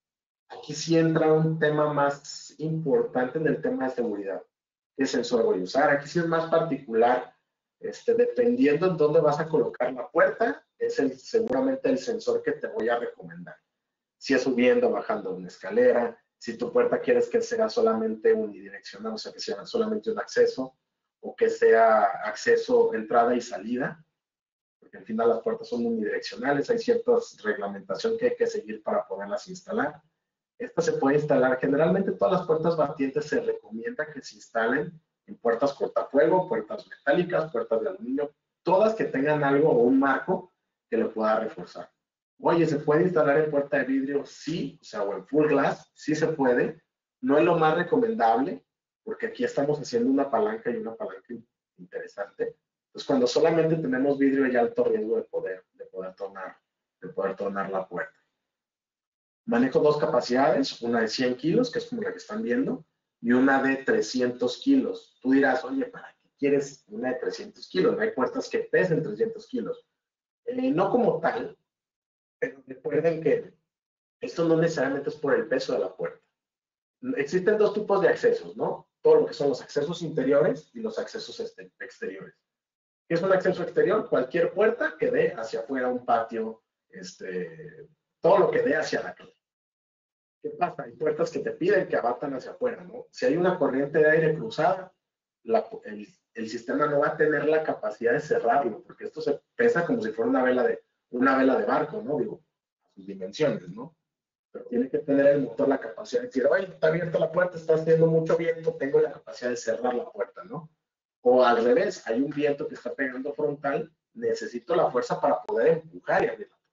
Aquí sí entra un tema más importante en el tema de seguridad. ¿Qué sensor voy a usar? Aquí sí es más particular. Dependiendo en dónde vas a colocar la puerta, es seguramente el sensor que te voy a recomendar. Si es subiendo, bajando una escalera, si tu puerta quieres que sea solamente unidireccional, o sea, que sea solamente un acceso, o que sea acceso, entrada y salida, porque al final las puertas son unidireccionales, hay cierta reglamentación que hay que seguir para poderlas instalar. Esta se puede instalar, generalmente todas las puertas batientes se recomienda que se instalen en puertas cortafuego, puertas metálicas, puertas de aluminio, todas que tengan algo o un marco que lo pueda reforzar. Oye, ¿se puede instalar en puerta de vidrio? Sí, o sea, o en full glass, sí se puede. No es lo más recomendable, porque aquí estamos haciendo una palanca y una palanca interesante. Pues cuando solamente tenemos vidrio hay alto riesgo de poder tornar la puerta. Manejo dos capacidades, una de 100 kilos, que es como la que están viendo, y una de 300 kilos. Tú dirás, oye, ¿para qué quieres una de 300 kilos? No hay puertas que pesen 300 kilos. No como tal, pero recuerden que esto no necesariamente es por el peso de la puerta. Existen dos tipos de accesos, ¿no? Todo lo que son los accesos interiores y los accesos exteriores. ¿Qué es un acceso exterior? Cualquier puerta que dé hacia afuera, un patio, todo lo que dé hacia la calle. ¿Qué pasa? Hay puertas que te piden que abatan hacia afuera, ¿no? Si hay una corriente de aire cruzada, el sistema no va a tener la capacidad de cerrarlo, porque esto se pesa como si fuera una vela de barco, ¿no? Digo, a sus dimensiones, ¿no? Pero tiene que tener el motor la capacidad de decir, oye, está abierta la puerta, está haciendo mucho viento, tengo la capacidad de cerrar la puerta, ¿no? O al revés, hay un viento que está pegando frontal, necesito la fuerza para poder empujar y abrir la puerta.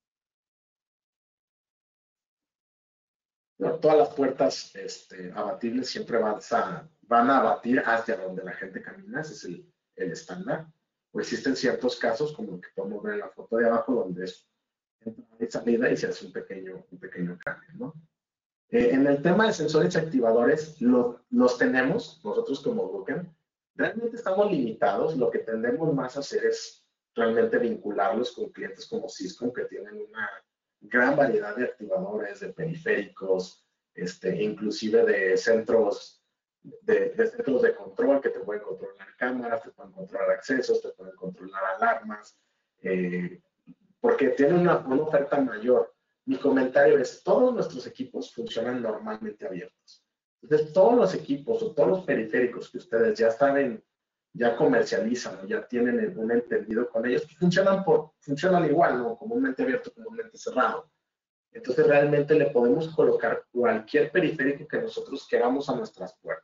No, todas las puertas abatibles siempre van a abatir hacia donde la gente camina, ese es el estándar. O existen ciertos casos, como el que podemos ver en la foto de abajo, donde es entrada y salida y se hace un pequeño cambio, ¿no? En el tema de sensores y activadores, los tenemos, nosotros como Bruken, realmente estamos limitados, lo que tendemos más a hacer es realmente vincularlos con clientes como Cisco, que tienen una gran variedad de activadores, de periféricos, inclusive de centros de control que te pueden controlar cámaras, te pueden controlar accesos, te pueden controlar alarmas, porque tienen una oferta mayor. Mi comentario es, todos nuestros equipos funcionan normalmente abiertos. Entonces, todos los equipos o todos los periféricos que ustedes ya saben, ya comercializan o ya tienen un entendido con ellos, funcionan igual, ¿no? Comúnmente abierto, comúnmente cerrado. Entonces, realmente le podemos colocar cualquier periférico que nosotros queramos a nuestras puertas.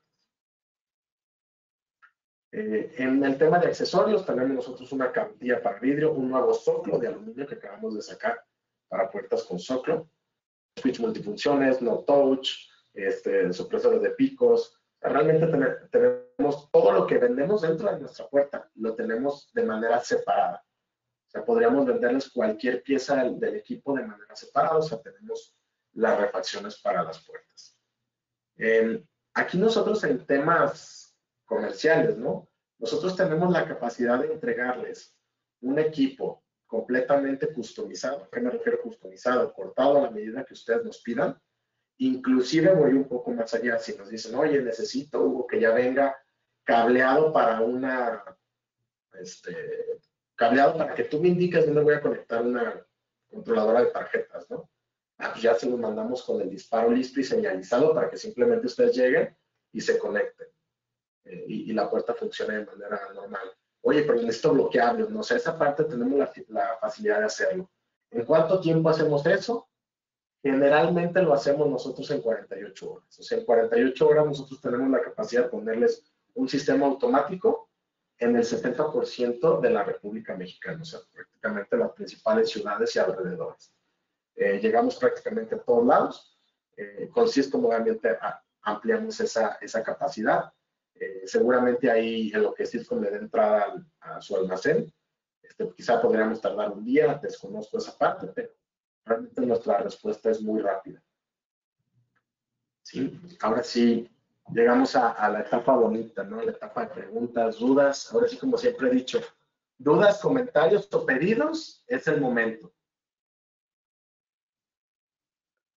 En el tema de accesorios, tenemos nosotros una cartilla para vidrio, un nuevo zoclo de aluminio que acabamos de sacar para puertas con zoclo, switch multifunciones, no touch, supresores de picos. Realmente tenemos todo lo que vendemos dentro de nuestra puerta, lo tenemos de manera separada. O sea, podríamos venderles cualquier pieza del equipo de manera separada, o sea, tenemos las refacciones para las puertas. Aquí nosotros en temas comerciales, ¿no? Nosotros tenemos la capacidad de entregarles un equipo completamente customizado. ¿A qué me refiero customizado? Cortado a la medida que ustedes nos pidan. Inclusive voy un poco más allá. Si nos dicen, oye, necesito, Hugo, que ya venga cableado para cableado para que tú me indiques dónde voy a conectar una controladora de tarjetas, ¿no? Pues ya se lo mandamos con el disparo listo y señalizado para que simplemente ustedes lleguen y se conecten. Y la puerta funcione de manera normal. Oye, pero necesito bloquearlo, ¿no? O sea, esa parte tenemos la facilidad de hacerlo. ¿En cuánto tiempo hacemos eso? Generalmente lo hacemos nosotros en 48 horas. O sea, en 48 horas nosotros tenemos la capacidad de ponerles un sistema automático en el 70% de la República Mexicana, o sea, prácticamente las principales ciudades y alrededores. Llegamos prácticamente a todos lados. Con Cisco obviamente ampliamos esa capacidad. Seguramente ahí en lo que Cisco le dé entrada a su almacén, quizá podríamos tardar un día, desconozco esa parte, pero realmente nuestra respuesta es muy rápida. ¿Sí? Ahora sí, llegamos a la etapa bonita, ¿no? La etapa de preguntas, dudas. Ahora sí, como siempre he dicho, dudas, comentarios o pedidos, es el momento.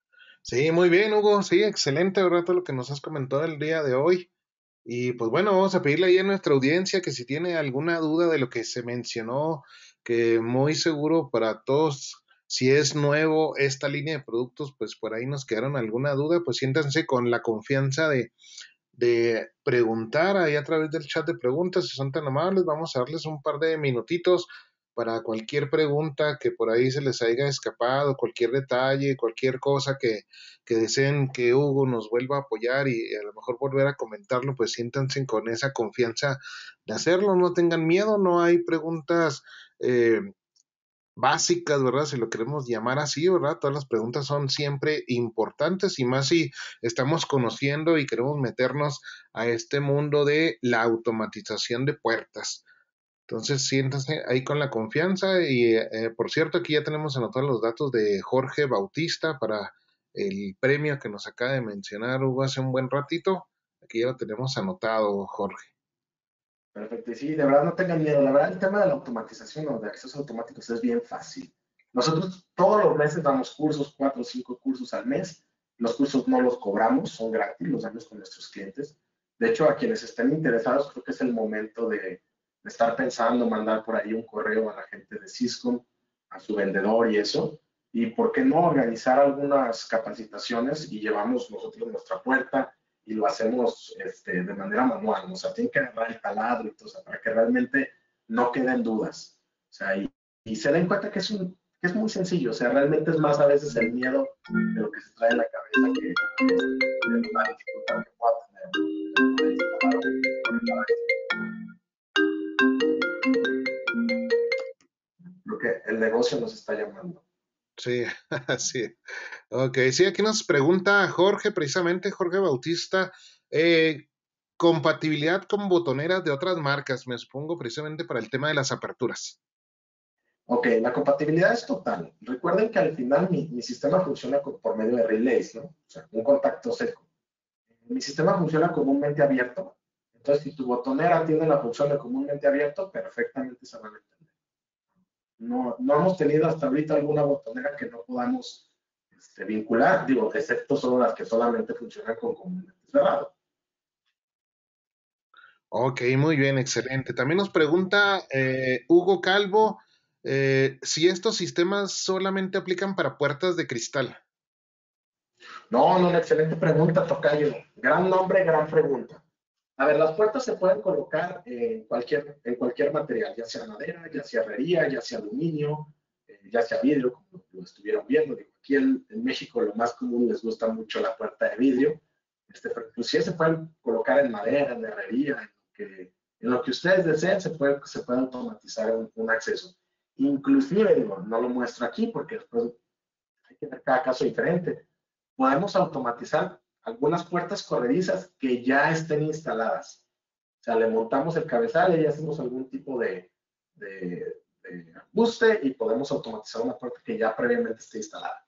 Sí, muy bien, Hugo. Sí, excelente, ¿verdad? Todo lo que nos has comentado el día de hoy. Y pues bueno, vamos a pedirle ahí a nuestra audiencia que si tiene alguna duda de lo que se mencionó, que muy seguro para todos, si es nuevo esta línea de productos, pues por ahí nos quedaron alguna duda, pues siéntanse con la confianza de preguntar ahí a través del chat de preguntas. Si son tan amables, vamos a darles un par de minutitos para cualquier pregunta que por ahí se les haya escapado, cualquier detalle, cualquier cosa que deseen que Hugo nos vuelva a apoyar y a lo mejor volver a comentarlo, pues siéntanse con esa confianza de hacerlo, no tengan miedo, no hay preguntas básicas, ¿verdad? Si lo queremos llamar así, ¿verdad? Todas las preguntas son siempre importantes y más si estamos conociendo y queremos meternos a este mundo de la automatización de puertas. Entonces, siéntanse ahí con la confianza y, por cierto, aquí ya tenemos anotados los datos de Jorge Bautista para el premio que nos acaba de mencionar Hugo hace un buen ratito. Aquí ya lo tenemos anotado, Jorge. Perfecto, y sí, de verdad no tengan miedo. La verdad, el tema de la automatización o de accesos automáticos es bien fácil. Nosotros todos los meses damos cursos, 4 o 5 cursos al mes. Los cursos no los cobramos, son gratis, los damos con nuestros clientes. De hecho, a quienes estén interesados, creo que es el momento de estar pensando, mandar por ahí un correo a la gente de Cisco, a su vendedor y eso. Y por qué no organizar algunas capacitaciones y llevamos nosotros nuestra puerta y lo hacemos de manera manual, ¿no? O sea, tienen que agarrar el taladro y todo, o sea, para que realmente no queden dudas. O sea, y se den cuenta que es muy sencillo, o sea, realmente es más a veces el miedo de lo que se trae en la cabeza que la dificultad que pueda tener el poder instalar o reparar esto. Creo que el negocio nos está llamando. Sí, sí. Ok, sí, aquí nos pregunta Jorge, precisamente Jorge Bautista, eh, compatibilidad con botoneras de otras marcas, me supongo precisamente para el tema de las aperturas. Ok, la compatibilidad es total. Recuerden que al final mi sistema funciona por medio de relays, ¿no? O sea, un contacto seco. Mi sistema funciona comúnmente abierto. Entonces, si tu botonera tiene la función de comúnmente abierto, perfectamente se van a entender. No hemos tenido hasta ahorita alguna botonera que no podamos vincular, digo, excepto solo las que solamente funcionan con comúnmente cerrado. Ok, muy bien, excelente. También nos pregunta Hugo Calvo si estos sistemas solamente aplican para puertas de cristal. No, una excelente pregunta, Tocayo. Gran nombre, gran pregunta. A ver, las puertas se pueden colocar en cualquier material, ya sea madera, ya sea herrería, ya sea aluminio, ya sea vidrio, como lo estuvieron viendo. Digo, aquí en México lo más común les gusta mucho la puerta de vidrio, pero inclusive se pueden colocar en madera, en herrería, en lo que ustedes deseen, se puede automatizar un acceso. Inclusive, digo, no lo muestro aquí porque después hay que ver cada caso diferente. Podemos automatizar algunas puertas corredizas que ya estén instaladas. O sea, le montamos el cabezal y hacemos algún tipo de ajuste y podemos automatizar una puerta que ya previamente esté instalada.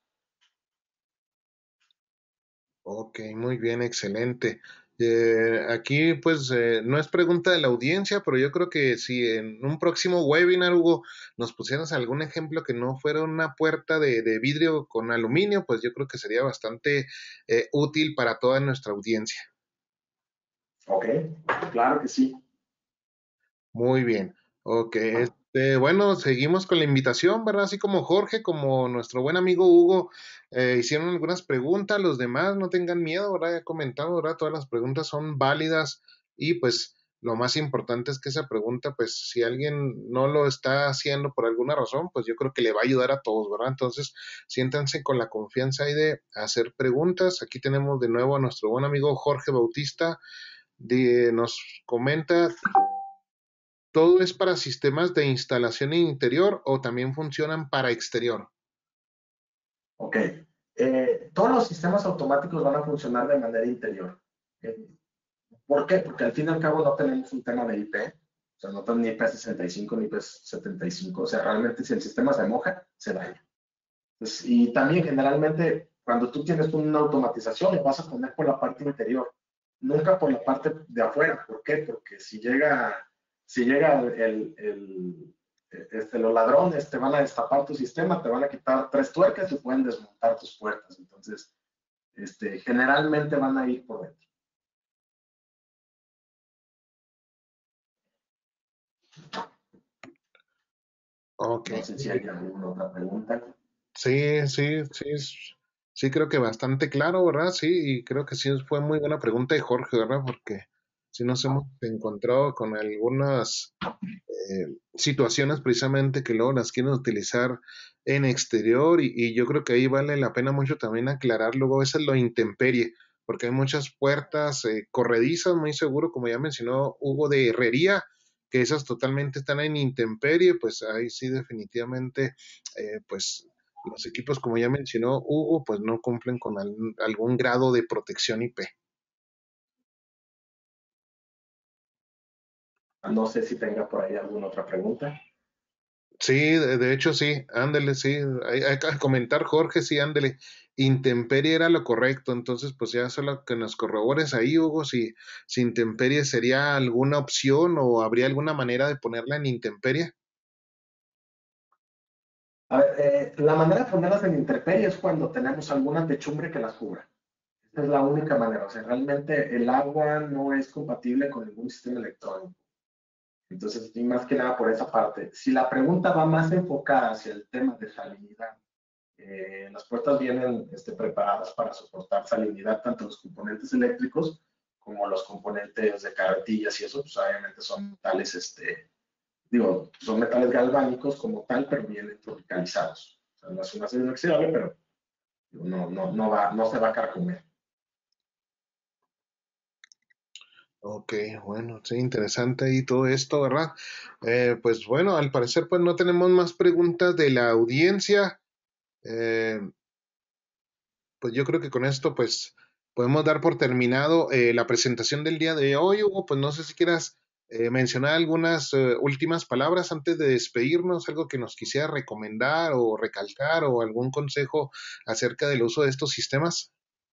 Ok, muy bien, excelente. Aquí, pues, no es pregunta de la audiencia, pero yo creo que si en un próximo webinar, Hugo, nos pusieras algún ejemplo que no fuera una puerta de vidrio con aluminio, pues yo creo que sería bastante útil para toda nuestra audiencia. Ok, claro que sí. Muy bien. Ok, bueno, seguimos con la invitación, ¿verdad? Así como Jorge, como nuestro buen amigo Hugo, hicieron algunas preguntas, los demás no tengan miedo, ¿verdad? Ya comentamos, ¿verdad? Todas las preguntas son válidas y pues lo más importante es que esa pregunta, pues si alguien no lo está haciendo por alguna razón, pues yo creo que le va a ayudar a todos, ¿verdad? Entonces, siéntanse con la confianza ahí de hacer preguntas. Aquí tenemos de nuevo a nuestro buen amigo Jorge Bautista, nos comenta. ¿Todo es para sistemas de instalación interior o también funcionan para exterior? Ok. Todos los sistemas automáticos van a funcionar de manera interior. Eh, ¿Por qué? Porque al fin y al cabo no tenemos un tema de IP. O sea, no tenemos ni IP65 ni IP75. O sea, realmente si el sistema se moja, se daña. Pues, y también generalmente cuando tú tienes una automatización lo vas a poner por la parte interior, nunca por la parte de afuera. ¿Por qué? Porque si llega los ladrones, te van a destapar tu sistema, te van a quitar 3 tuercas y pueden desmontar tus puertas. Entonces, generalmente van a ir por dentro. Ok. No sé si hay alguna otra pregunta. Sí, creo que bastante claro, ¿verdad? Sí, y creo que sí fue muy buena pregunta de Jorge, ¿verdad? Porque sí nos hemos encontrado con algunas situaciones precisamente que luego las quieren utilizar en exterior y yo creo que ahí vale la pena mucho también aclarar luego a veces lo intemperie, porque hay muchas puertas corredizas, muy seguro, como ya mencionó Hugo, de herrería, que esas totalmente están en intemperie, pues ahí sí definitivamente, pues los equipos, como ya mencionó Hugo, pues no cumplen con algún grado de protección IP. No sé si tenga por ahí alguna otra pregunta. Sí, de hecho sí, ándele, sí, hay que comentar Jorge, sí, ándele, intemperie era lo correcto, entonces pues ya solo que nos corrobores ahí, Hugo, si intemperie sería alguna opción o habría alguna manera de ponerla en intemperie. A ver, la manera de ponerlas en intemperie es cuando tenemos alguna techumbre que las cubra. Esa es la única manera. O sea, realmente el agua no es compatible con ningún sistema electrónico. Entonces, y más que nada por esa parte. Si la pregunta va más enfocada hacia el tema de salinidad, las puertas vienen preparadas para soportar salinidad, tanto los componentes eléctricos como los componentes de carretillas y eso, pues obviamente son metales, son metales galvánicos como tal, pero vienen tropicalizados. O sea, no es un acero inoxidable, pero no se va a carcomer. Ok, bueno, sí, interesante y todo esto, ¿verdad? Pues bueno, al parecer pues no tenemos más preguntas de la audiencia. Eh, pues yo creo que con esto pues podemos dar por terminado la presentación del día de hoy, Hugo. Pues no sé si quieras mencionar algunas últimas palabras antes de despedirnos, algo que nos quisiera recomendar o recalcar o algún consejo acerca del uso de estos sistemas.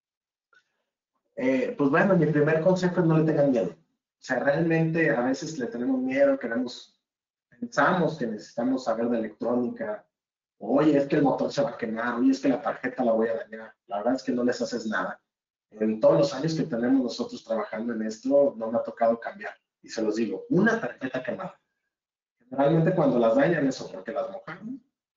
Pues bueno, mi primer consejo es no le tengan miedo. O sea, realmente a veces le tenemos miedo, pensamos que necesitamos saber de electrónica. Oye, es que el motor se va a quemar, oye, es que la tarjeta la voy a dañar. La verdad es que no les haces nada. En todos los años que tenemos nosotros trabajando en esto, no me ha tocado cambiar. Y se los digo, una tarjeta quemada. Generalmente cuando las dañan eso porque las mojaron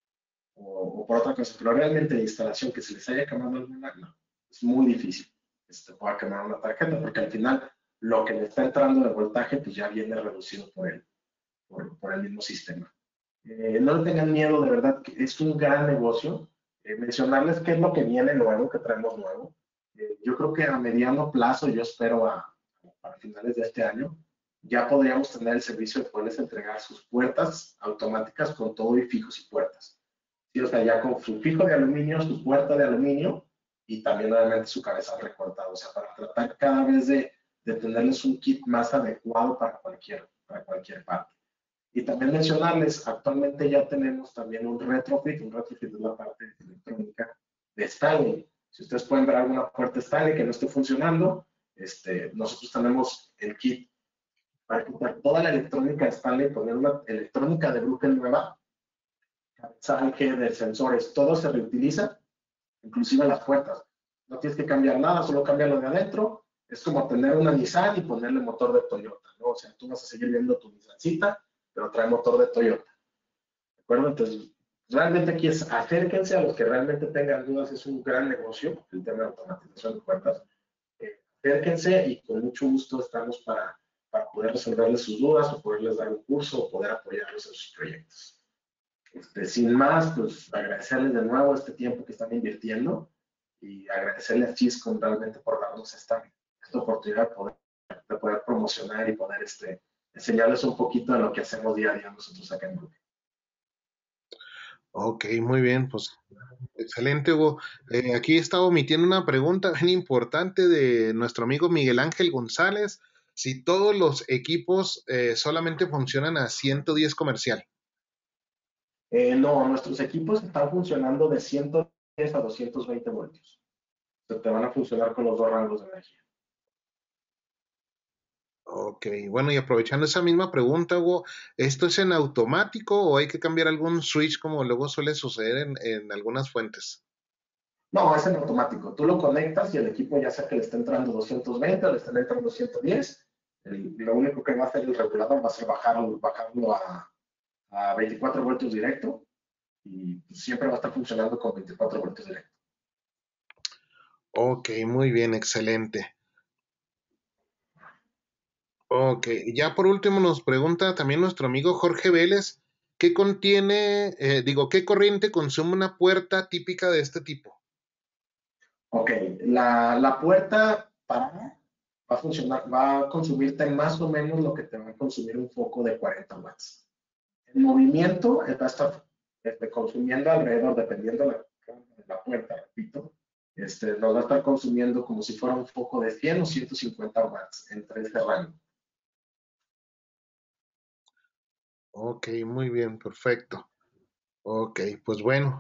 o por otra cosa, pero realmente la instalación que se les haya quemado alguna, no. Es muy difícil pueda quemar una tarjeta porque al final lo que le está entrando de voltaje pues ya viene reducido por el mismo sistema. No tengan miedo, de verdad, que es un gran negocio. Mencionarles qué es lo que viene nuevo, que traemos nuevo. Yo creo que a mediano plazo, yo espero para finales de este año, ya podríamos tener el servicio de poderles entregar sus puertas automáticas con todo y fijos y puertas. Sí, o sea, ya con su fijo de aluminio, su puerta de aluminio y también obviamente su cabezal recortado. O sea, para tratar cada vez de tenerles un kit más adecuado para cualquier parte. Y también mencionarles, actualmente ya tenemos también un retrofit es la parte electrónica de Stanley. Si ustedes pueden ver alguna puerta Stanley que no esté funcionando, nosotros tenemos el kit para quitar toda la electrónica de Stanley, poner una electrónica de Bruken nueva, saben que de sensores, todo se reutiliza, inclusive las puertas. No tienes que cambiar nada, solo cambia lo de adentro. Es como tener una Nissan y ponerle motor de Toyota, ¿no? O sea, tú vas a seguir viendo tu Nissancita, pero trae motor de Toyota. ¿De acuerdo? Entonces, realmente aquí es acérquense a los que realmente tengan dudas, es un gran negocio, el tema de automatización de puertas. Acérquense y con mucho gusto estamos para poder resolverles sus dudas o poderles dar un curso o poder apoyarlos en sus proyectos. Sin más, pues agradecerles de nuevo este tiempo que están invirtiendo y agradecerle a Chiscom realmente por darnos esta oportunidad de poder promocionar y poder enseñarles un poquito de lo que hacemos día a día nosotros acá en Grupo. Ok, muy bien, pues excelente, Hugo. Aquí estaba omitiendo una pregunta bien importante de nuestro amigo Miguel Ángel González. Si todos los equipos solamente funcionan a 110 comercial. No, nuestros equipos están funcionando de 110 a 220 voltios. O sea, te van a funcionar con los dos rangos de energía. Ok, bueno, y aprovechando esa misma pregunta, Hugo, ¿esto es en automático o hay que cambiar algún switch como luego suele suceder en algunas fuentes? No, es en automático. Tú lo conectas y el equipo, ya sea que le esté entrando 220 o le esté entrando 110, lo único que va a hacer el regulador va a ser bajarlo a 24 voltios directo y siempre va a estar funcionando con 24 voltios directo. Ok, muy bien, excelente. Ok, ya por último nos pregunta también nuestro amigo Jorge Vélez, ¿qué qué corriente consume una puerta típica de este tipo? Ok, la puerta para va a funcionar, va a consumirte más o menos lo que te va a consumir un foco de 40 watts. El movimiento va a estar consumiendo alrededor, dependiendo de la puerta, repito, nos va a estar consumiendo como si fuera un foco de 100 o 150 watts entre ese rango. Ok, muy bien, perfecto. Ok, pues bueno,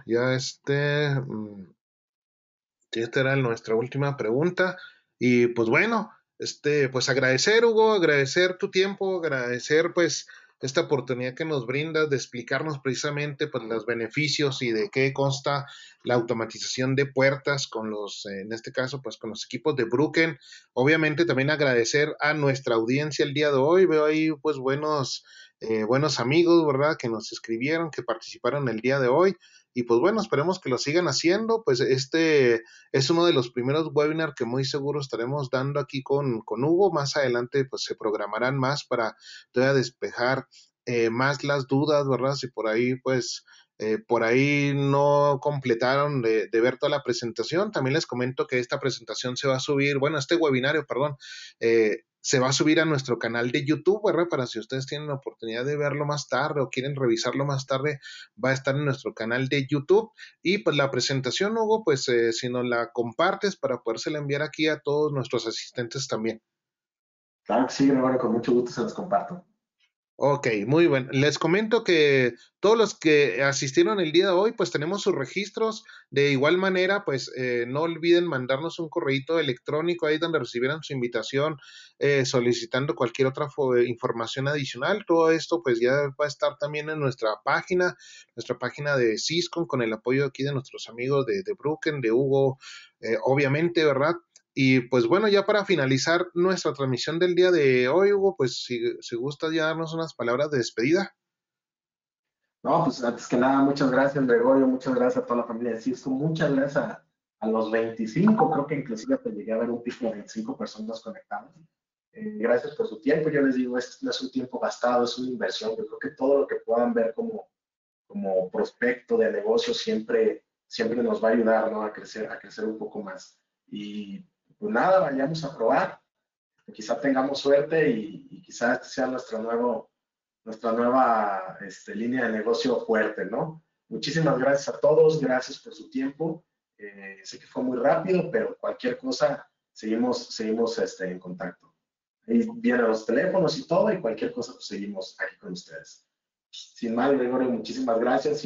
esta era nuestra última pregunta. Y pues bueno, pues agradecer, Hugo, agradecer tu tiempo, agradecer pues esta oportunidad que nos brindas de explicarnos precisamente pues los beneficios y de qué consta la automatización de puertas con en este caso pues con los equipos de Bruken. Obviamente también agradecer a nuestra audiencia el día de hoy. Veo ahí pues buenos amigos, ¿verdad? Que nos escribieron, que participaron el día de hoy. Y pues bueno, esperemos que lo sigan haciendo. Pues es uno de los primeros webinars que muy seguro estaremos dando aquí con Hugo. Más adelante pues se programarán más para todavía despejar más las dudas, ¿verdad? Si por ahí no completaron de ver toda la presentación, también les comento que esta presentación se va a subir, bueno, este webinario, perdón, se va a subir a nuestro canal de YouTube, ¿verdad? Para si ustedes tienen la oportunidad de verlo más tarde o quieren revisarlo más tarde, va a estar en nuestro canal de YouTube. Y pues la presentación, Hugo, pues si nos la compartes para podérsela enviar aquí a todos nuestros asistentes también. Claro que sí, bueno, con mucho gusto se los comparto. Ok, muy bien. Les comento que todos los que asistieron el día de hoy, pues tenemos sus registros. De igual manera, pues no olviden mandarnos un correíto electrónico ahí donde recibieran su invitación solicitando cualquier otra información adicional. Todo esto pues ya va a estar también en nuestra página de Syscom con el apoyo aquí de nuestros amigos de Bruken, de Hugo, obviamente, ¿verdad? Y pues bueno, ya para finalizar nuestra transmisión del día de hoy, Hugo, pues si gustas ya darnos unas palabras de despedida. No, pues antes que nada, muchas gracias, Gregorio, muchas gracias a toda la familia de Cisco, muchas gracias a los 25, creo que inclusive te llegué a ver un pico de 25 personas conectadas. Gracias por su tiempo, yo les digo, este no es un tiempo gastado, es una inversión, yo creo que todo lo que puedan ver como prospecto de negocio siempre nos va a ayudar, ¿no? A crecer un poco más. Y pues nada, vayamos a probar, quizá tengamos suerte y quizá este sea nuestra nueva línea de negocio fuerte, ¿no? Muchísimas gracias a todos, gracias por su tiempo. Sé que fue muy rápido, pero cualquier cosa, seguimos en contacto. Ahí vienen los teléfonos y todo, y cualquier cosa, pues seguimos aquí con ustedes. Sin más, Gregorio, muchísimas gracias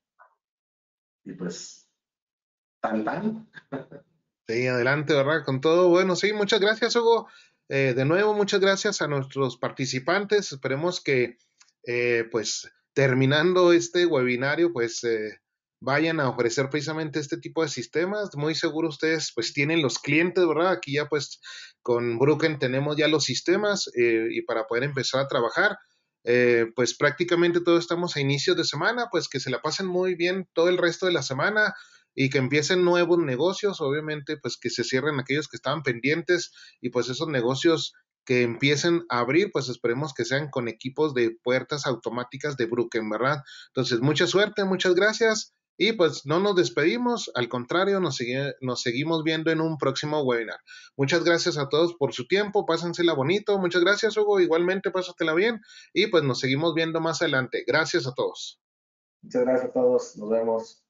y pues, tan tan. Sí, adelante, ¿verdad? Con todo, bueno, sí, muchas gracias, Hugo. De nuevo, muchas gracias a nuestros participantes. Esperemos que, pues, terminando este webinario, pues, vayan a ofrecer precisamente este tipo de sistemas. Muy seguro ustedes, pues, tienen los clientes, ¿verdad? Aquí ya, pues, con Bruken tenemos ya los sistemas y para poder empezar a trabajar. Pues prácticamente todos estamos a inicios de semana, pues que se la pasen muy bien todo el resto de la semana y que empiecen nuevos negocios, obviamente, pues que se cierren aquellos que estaban pendientes y pues esos negocios que empiecen a abrir, pues esperemos que sean con equipos de puertas automáticas de Bruken, ¿verdad? Entonces, mucha suerte, muchas gracias y pues no nos despedimos, al contrario, nos seguimos viendo en un próximo webinar. Muchas gracias a todos por su tiempo, pásensela bonito, muchas gracias, Hugo, igualmente pásatela bien y pues nos seguimos viendo más adelante. Gracias a todos. Muchas gracias a todos, nos vemos.